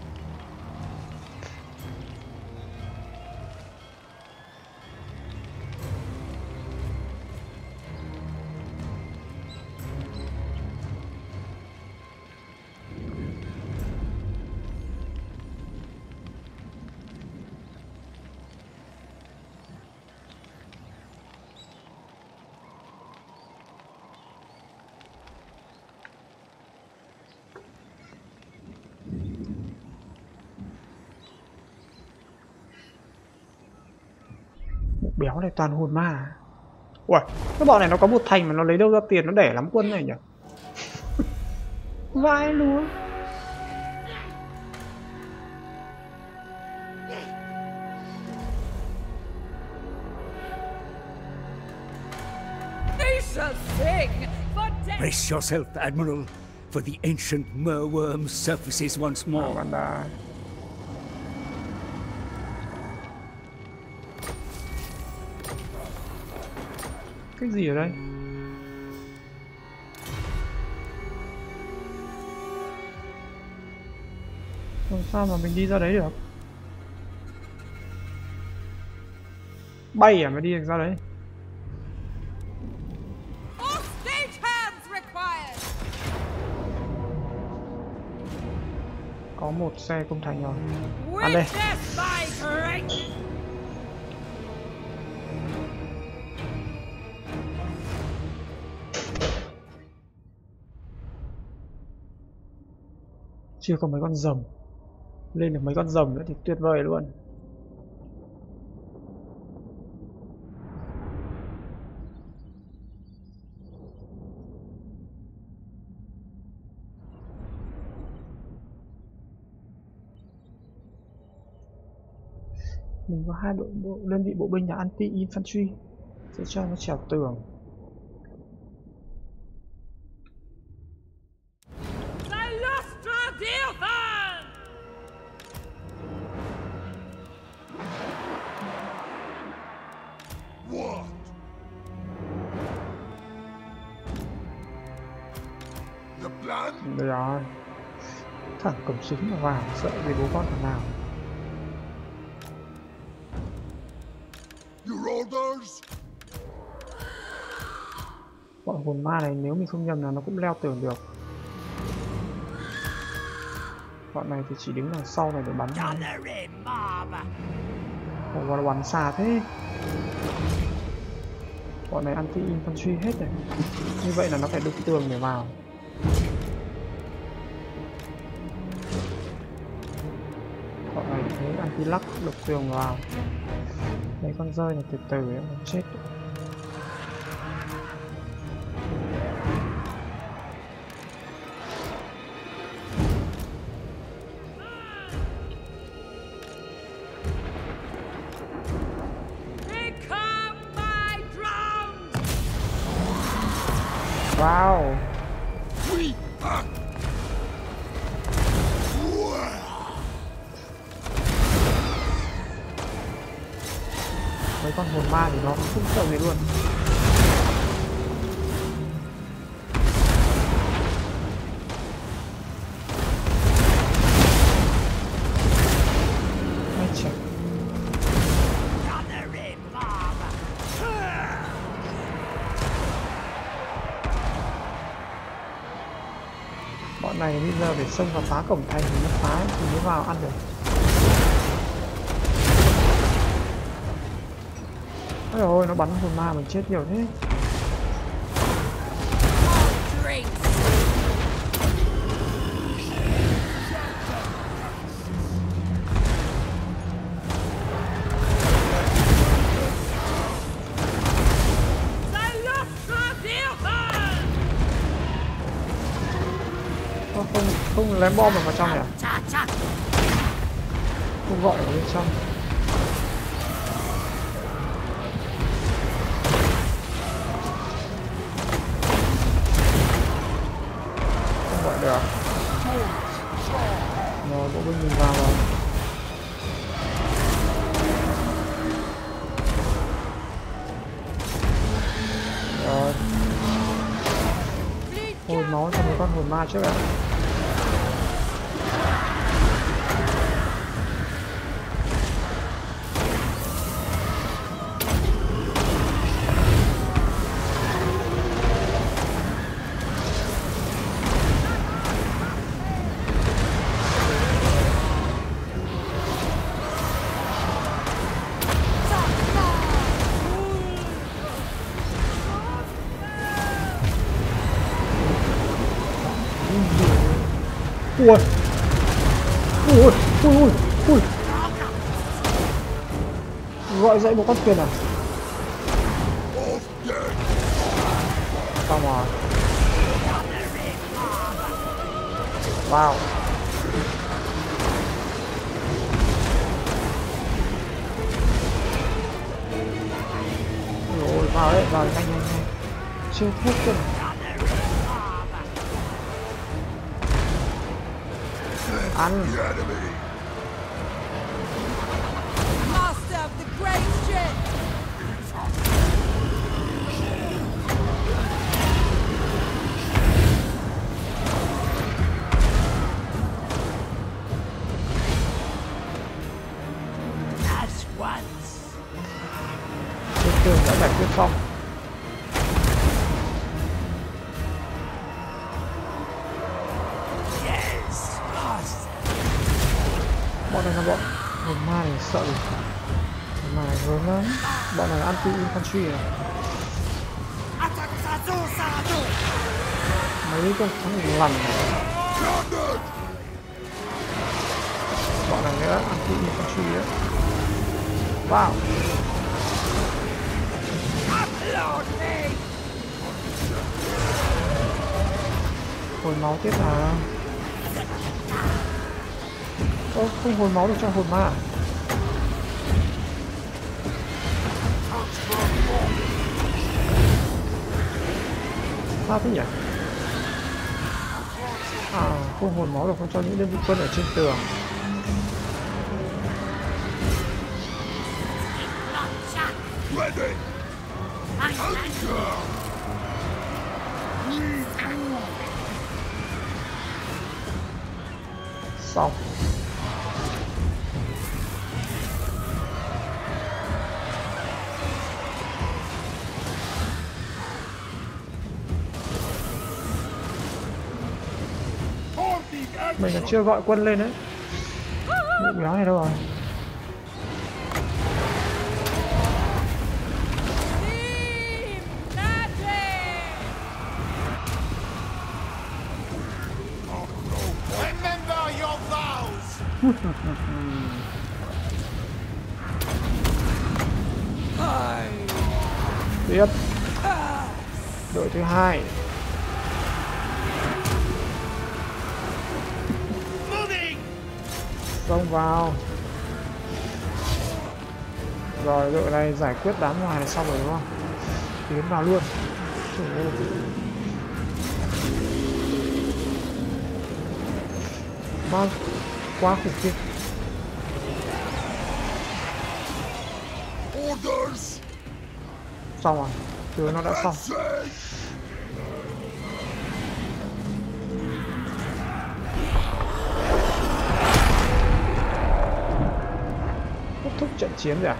Béo này toàn hồn ma. Ui, cái bọn này nó có một thành mà nó lấy đâu ra tiền nó đẻ lắm quân này nhỉ? Vãi luôn. thing for death. Brace yourself, Admiral, for the ancient merworm surfaces once more. Bạn đã cái gì ở đây? Làm sao mà mình đi ra đấy được? Bay à, mới đi được ra đấy? All stage hands required. Có một xe công thành rồi. Ăn đây. Witness my great. Chưa có mấy con rồng. Lên được mấy con rồng nữa thì tuyệt vời luôn. Mình có hai đơn vị bộ binh là anti-infantry, sẽ cho nó trèo tường. What? The plan? Đây rồi. Thẳng cổng súng mà vào, sợ vì bố con thằng nào. Your orders? Bọn hồn ma này nếu mình không nhầm là nó cũng leo tường được. Bọn này thì chỉ đứng đằng sau này để bắn thôi. Ủa, nó bắn xa thế. Bọn này anti-infantry hết rồi. Như vậy là nó phải đục tường để vào. Bọn này thế anti-lắc đục tường vào. Mấy con rơi này từ từ ấy, nó chết. Wow. Mấy con hồn ma thì nó không sợ gì luôn. Ai chà. Bọn này bây giờ để xông vào phá cổng thành thì nó phá thì mới vào ăn được. Ôi ôi, nó bắn hồn ma mình chết nhiều thế. Không lém bom vào trong nhỉ? Không gọi ở bên trong. Không gọi được. Rồi, bộ binh mình vào rồi. Rồi. Hồi máu cho mấy con hồn ma trước ạ. Ui. Ui ui ui ui. Gọi dậy một con thuyền à? Xong rồi. Wow. Ôi, vào đấy, vào nhanh nhanh nhanh. chưa thuốc cơ. Ăn. Master of the great ship. As once. Chiếc tường đã giải quyết xong. Bọn này là bọn hồn ma này sợ gì? Hồn ma này lớn lắm. Bọn này là anti-infantry này. Mấy con thằng lằn này. Bọn này nữa anti-infantry đấy. Wow. Hồi máu tiếp à? Ơ, không hồi máu được cho hồn ma. Sao thế nhỉ? À, không hồn máu được không cho những đơn vị quân ở trên tường. Xong. Mình là chưa gọi quân lên đấy. Mụ béo này đâu rồi? Tiếp. Đội thứ hai. Xông vào. Rồi đội này giải quyết đám ngoài này xong rồi đúng không? Tiến vào luôn. Vâng, quá khủng khiếp. Xong rồi, thứ nó đã xong. Kết thúc trận chiến rồi à?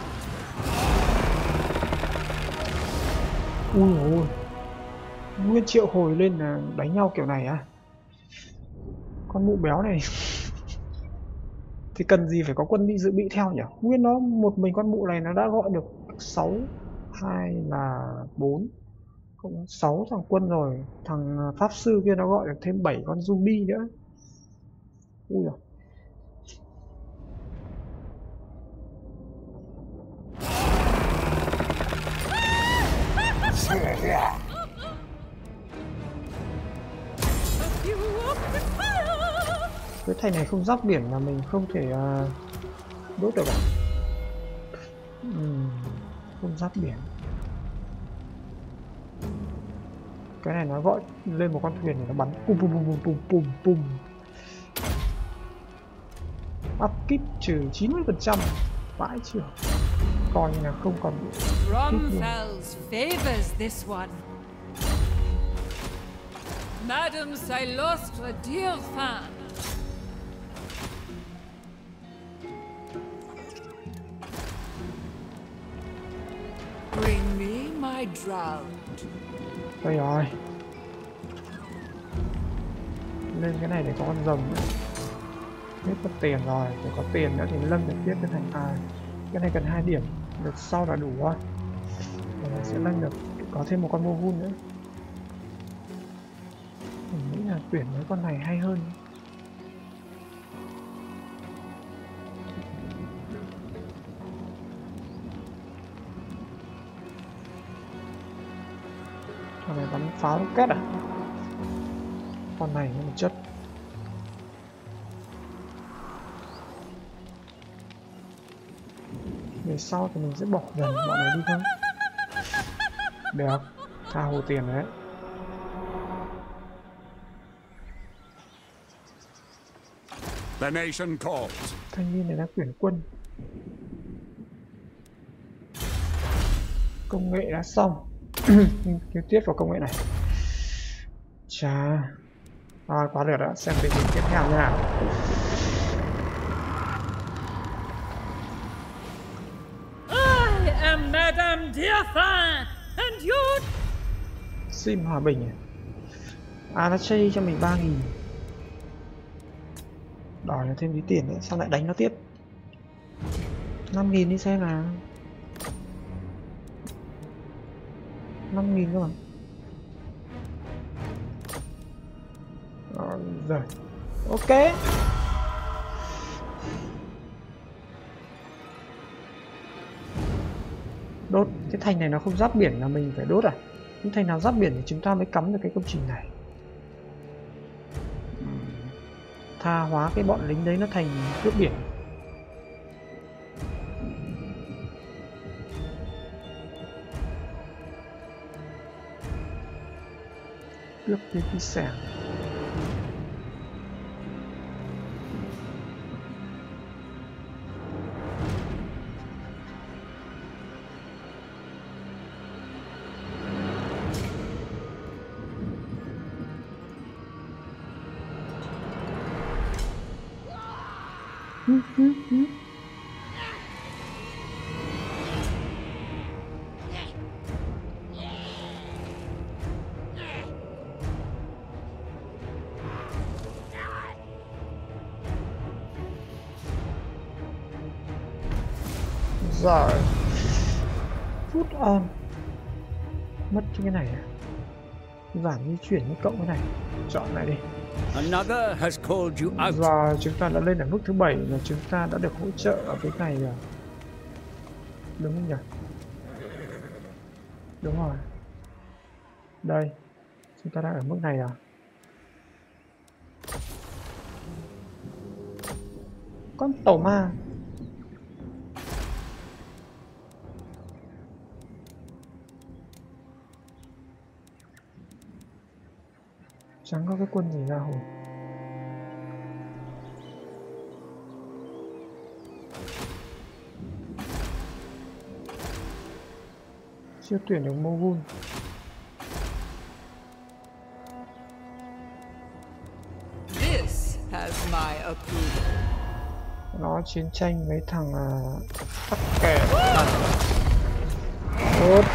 Ui ôi, nguyên triệu hồi lên là đánh nhau kiểu này à? Con mụ béo này thì cần gì phải có quân đi dự bị theo nhỉ? Nguyên nó một mình con mụ này nó đã gọi được 6, 2 là 4, cũng 6 thằng quân rồi. Thằng pháp sư kia nó gọi được thêm 7 con zombie nữa. Ui giời. Cái thành này không giáp biển là mình không thể đốt được à? Không giáp biển. Cái này nó gọi lên một con thuyền để nó bắn pum pum pum pum pum pum. Upkeep trừ 90%. Vãi chưa? Coi như là không còn bị. Bromfels favors this one. Madam lost a dear fan. Bring me my drowned. Đây rồi. Lên cái này để có con rồng nữa. Hết mất tiền rồi, để có tiền nữa thì nâng được tiếp cái thành A. Cái này cần 2 điểm, được sau là đủ rồi. Mình sẽ nâng được, có thêm một con mô vun nữa. Mình nghĩ là tuyển mấy con này hay hơn. Con này bắn pháo rocket à? Con này nhưng mà chất. Về sau thì mình sẽ bỏ dần bọn này đi thôi. Được. tha hồ tiền đấy. The nation calls. Thanh niên này đã tuyển quân. Công nghệ đã xong. Cứu tiếp vào công nghệ này. Chà. Rồi quá được đã, xem tình hình tiếp theo như nào. I am Madame Diafan, and you... Sim hòa bình à? Nó chơi cho mình 3.000. Đòi nó thêm tí tiền nữa, sao lại đánh nó tiếp? 5.000 đi xem nào. 5.000 cơ mà. Rồi. Ok. Đốt cái thành này nó không giáp biển là mình phải đốt à? Những thành nào giáp biển thì chúng ta mới cắm được cái công trình này. Tha hóa cái bọn lính đấy nó thành cướp biển. Cướp cái xẻng. Rồi. Put on. Mất cái này à? Giảm di chuyển với cộng cái này. Chọn lại đi. Another has called you out. Và chúng ta đã lên ở mức thứ 7 và chúng ta đã được hỗ trợ ở cái này rồi. Đúng không nhỉ? Đúng rồi. Đây. Chúng ta đã ở mức này rồi. Con tàu ma. Chẳng có cái quân gì ra hồi. Chưa tuyển được Mogun. This has my approval. Nó chiến tranh với thằng tắc kè. Tốt.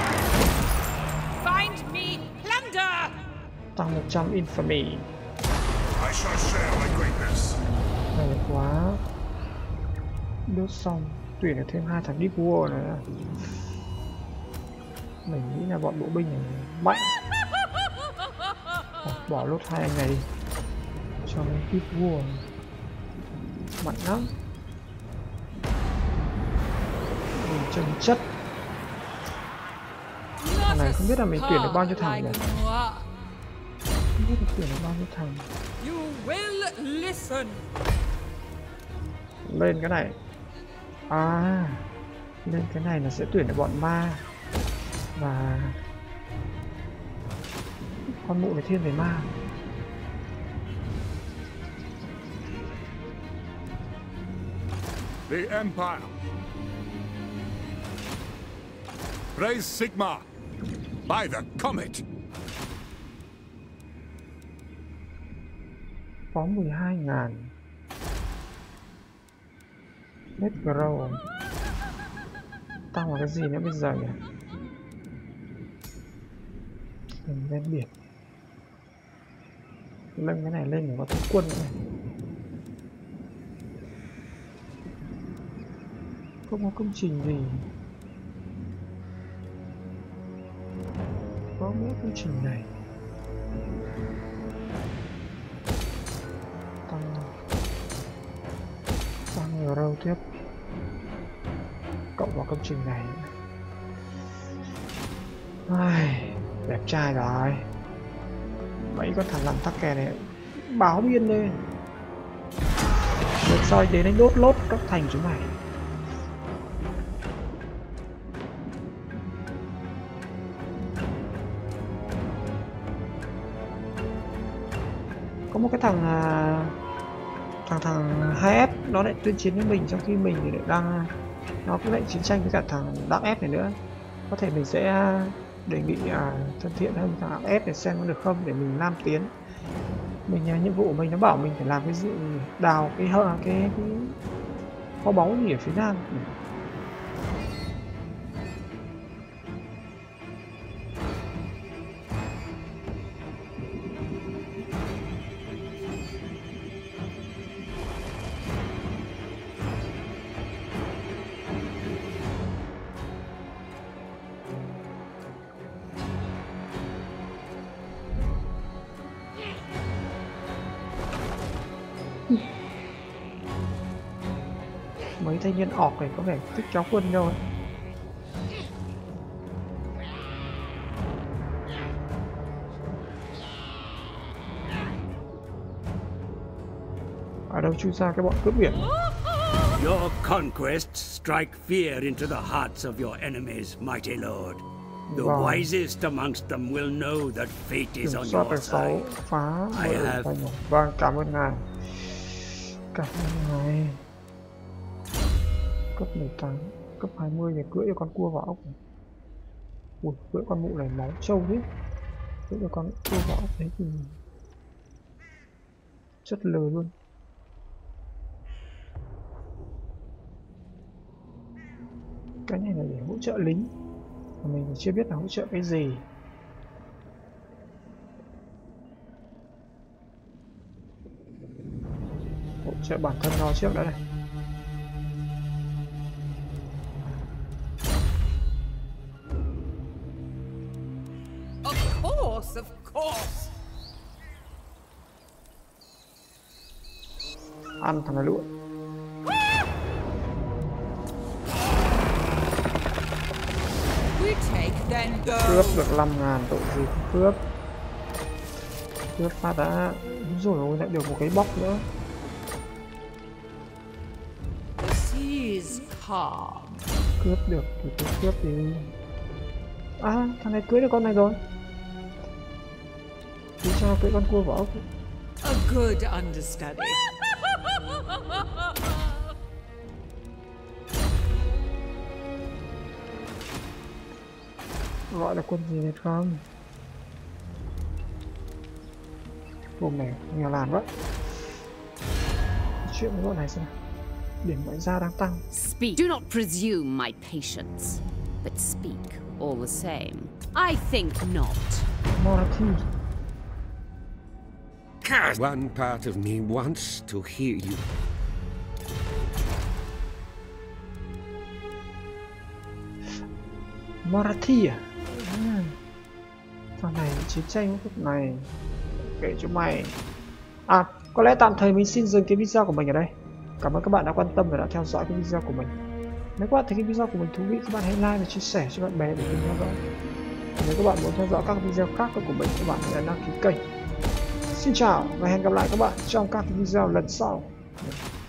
Find me plunder. Tăng 100 infamy. I shall share my greatness. Hay quá. Đốt xong. Tuyển được thêm 2 thằng Deep War nữa. Mình nghĩ là bọn bộ binh này mạnh. Bỏ lốt 2 anh này đi. Cho mấy Deep War mạnh lắm. Mình chân chất. Thằng này không biết là mình tuyển được bao nhiêu thằng nhỉ? Không biết là tuyển được bao nhiêu thằng. You will listen. Lên cái này. À, lên cái này là sẽ tuyển được bọn ma. Và con mụ này thiên về ma. The Empire. Praise Sigma. By the Comet. Có 12.000. Let's grow. Tăng vào cái gì nữa bây giờ nhỉ? Mình ven biển. Nâng cái này lên để có thêm quân nữa này. Không có công trình gì. Có mỗi công trình này. Tăng euro tiếp. Cộng vào công trình này. Ai, đẹp trai rồi. Mấy con thằng làm tắc kè này báo biên lên. Được soi đến đánh đốt lốt các thành chúng này. Có một cái thằng thằng 2F nó lại tuyên chiến với mình, trong khi mình thì lại đang nó cũng lại chiến tranh với cả thằng đám F này nữa. Có thể mình sẽ đề nghị thân thiện hơn thằng F để xem có được không, để mình nam tiến. Mình nhiệm vụ của mình nó bảo mình phải làm cái gì, đào cái kho báu gì ở phía nam. Mấy thanh niên ọt này có vẻ thích kéo quân nhau ấy. Ở đâu chui ra cái bọn cướp biển? Your conquests strike fear into the hearts of your enemies, mighty lord. The wisest amongst them will know that fate is on your side. Phá I have... Vâng, cảm ơn ngài. Cảm ơn ngài. Cấp 18, cấp 20 để cưỡi cho con cua vào ốc này. Ui, cưỡi con mụ này máu trâu hết. Cưỡi cho con cua vào ốc đấy thì chất lờ luôn. Cái này là để hỗ trợ lính, mà mình thì chưa biết là hỗ trợ cái gì. Hỗ trợ bản thân nó trước đã này. Of course. Ăn thằng này luôn. We take then go. Cướp được 5.000, tội gì cướp. Cướp phát đã. Đúng rồi, lại được một cái bóc nữa. The sea's calm. Cướp được thì cứ cướp đi. À, thằng này cưới được con này rồi. Cứ cho cưới con cua vào ốc. A good understudy. Gọi là quân gì này không? Vùng này nghèo làn quá. Chuyện với bọn này xem. Điểm ngoại giao đang tăng. Speak. Do not presume my patience, but speak all the same. I think not. Monarchy. One part of me wants to hear you. Marathi à? Thằng này chiến tranh với lúc này. Kể cho mày. À, có lẽ tạm thời mình xin dừng cái video của mình ở đây. Cảm ơn các bạn đã quan tâm và đã theo dõi cái video của mình. Nếu các bạn thấy cái video của mình thú vị, các bạn hãy like và chia sẻ cho bạn bè để mình theo dõi. Nếu các bạn muốn theo dõi các video khác của mình, các bạn hãy đăng ký kênh. Xin chào và hẹn gặp lại các bạn trong các video lần sau.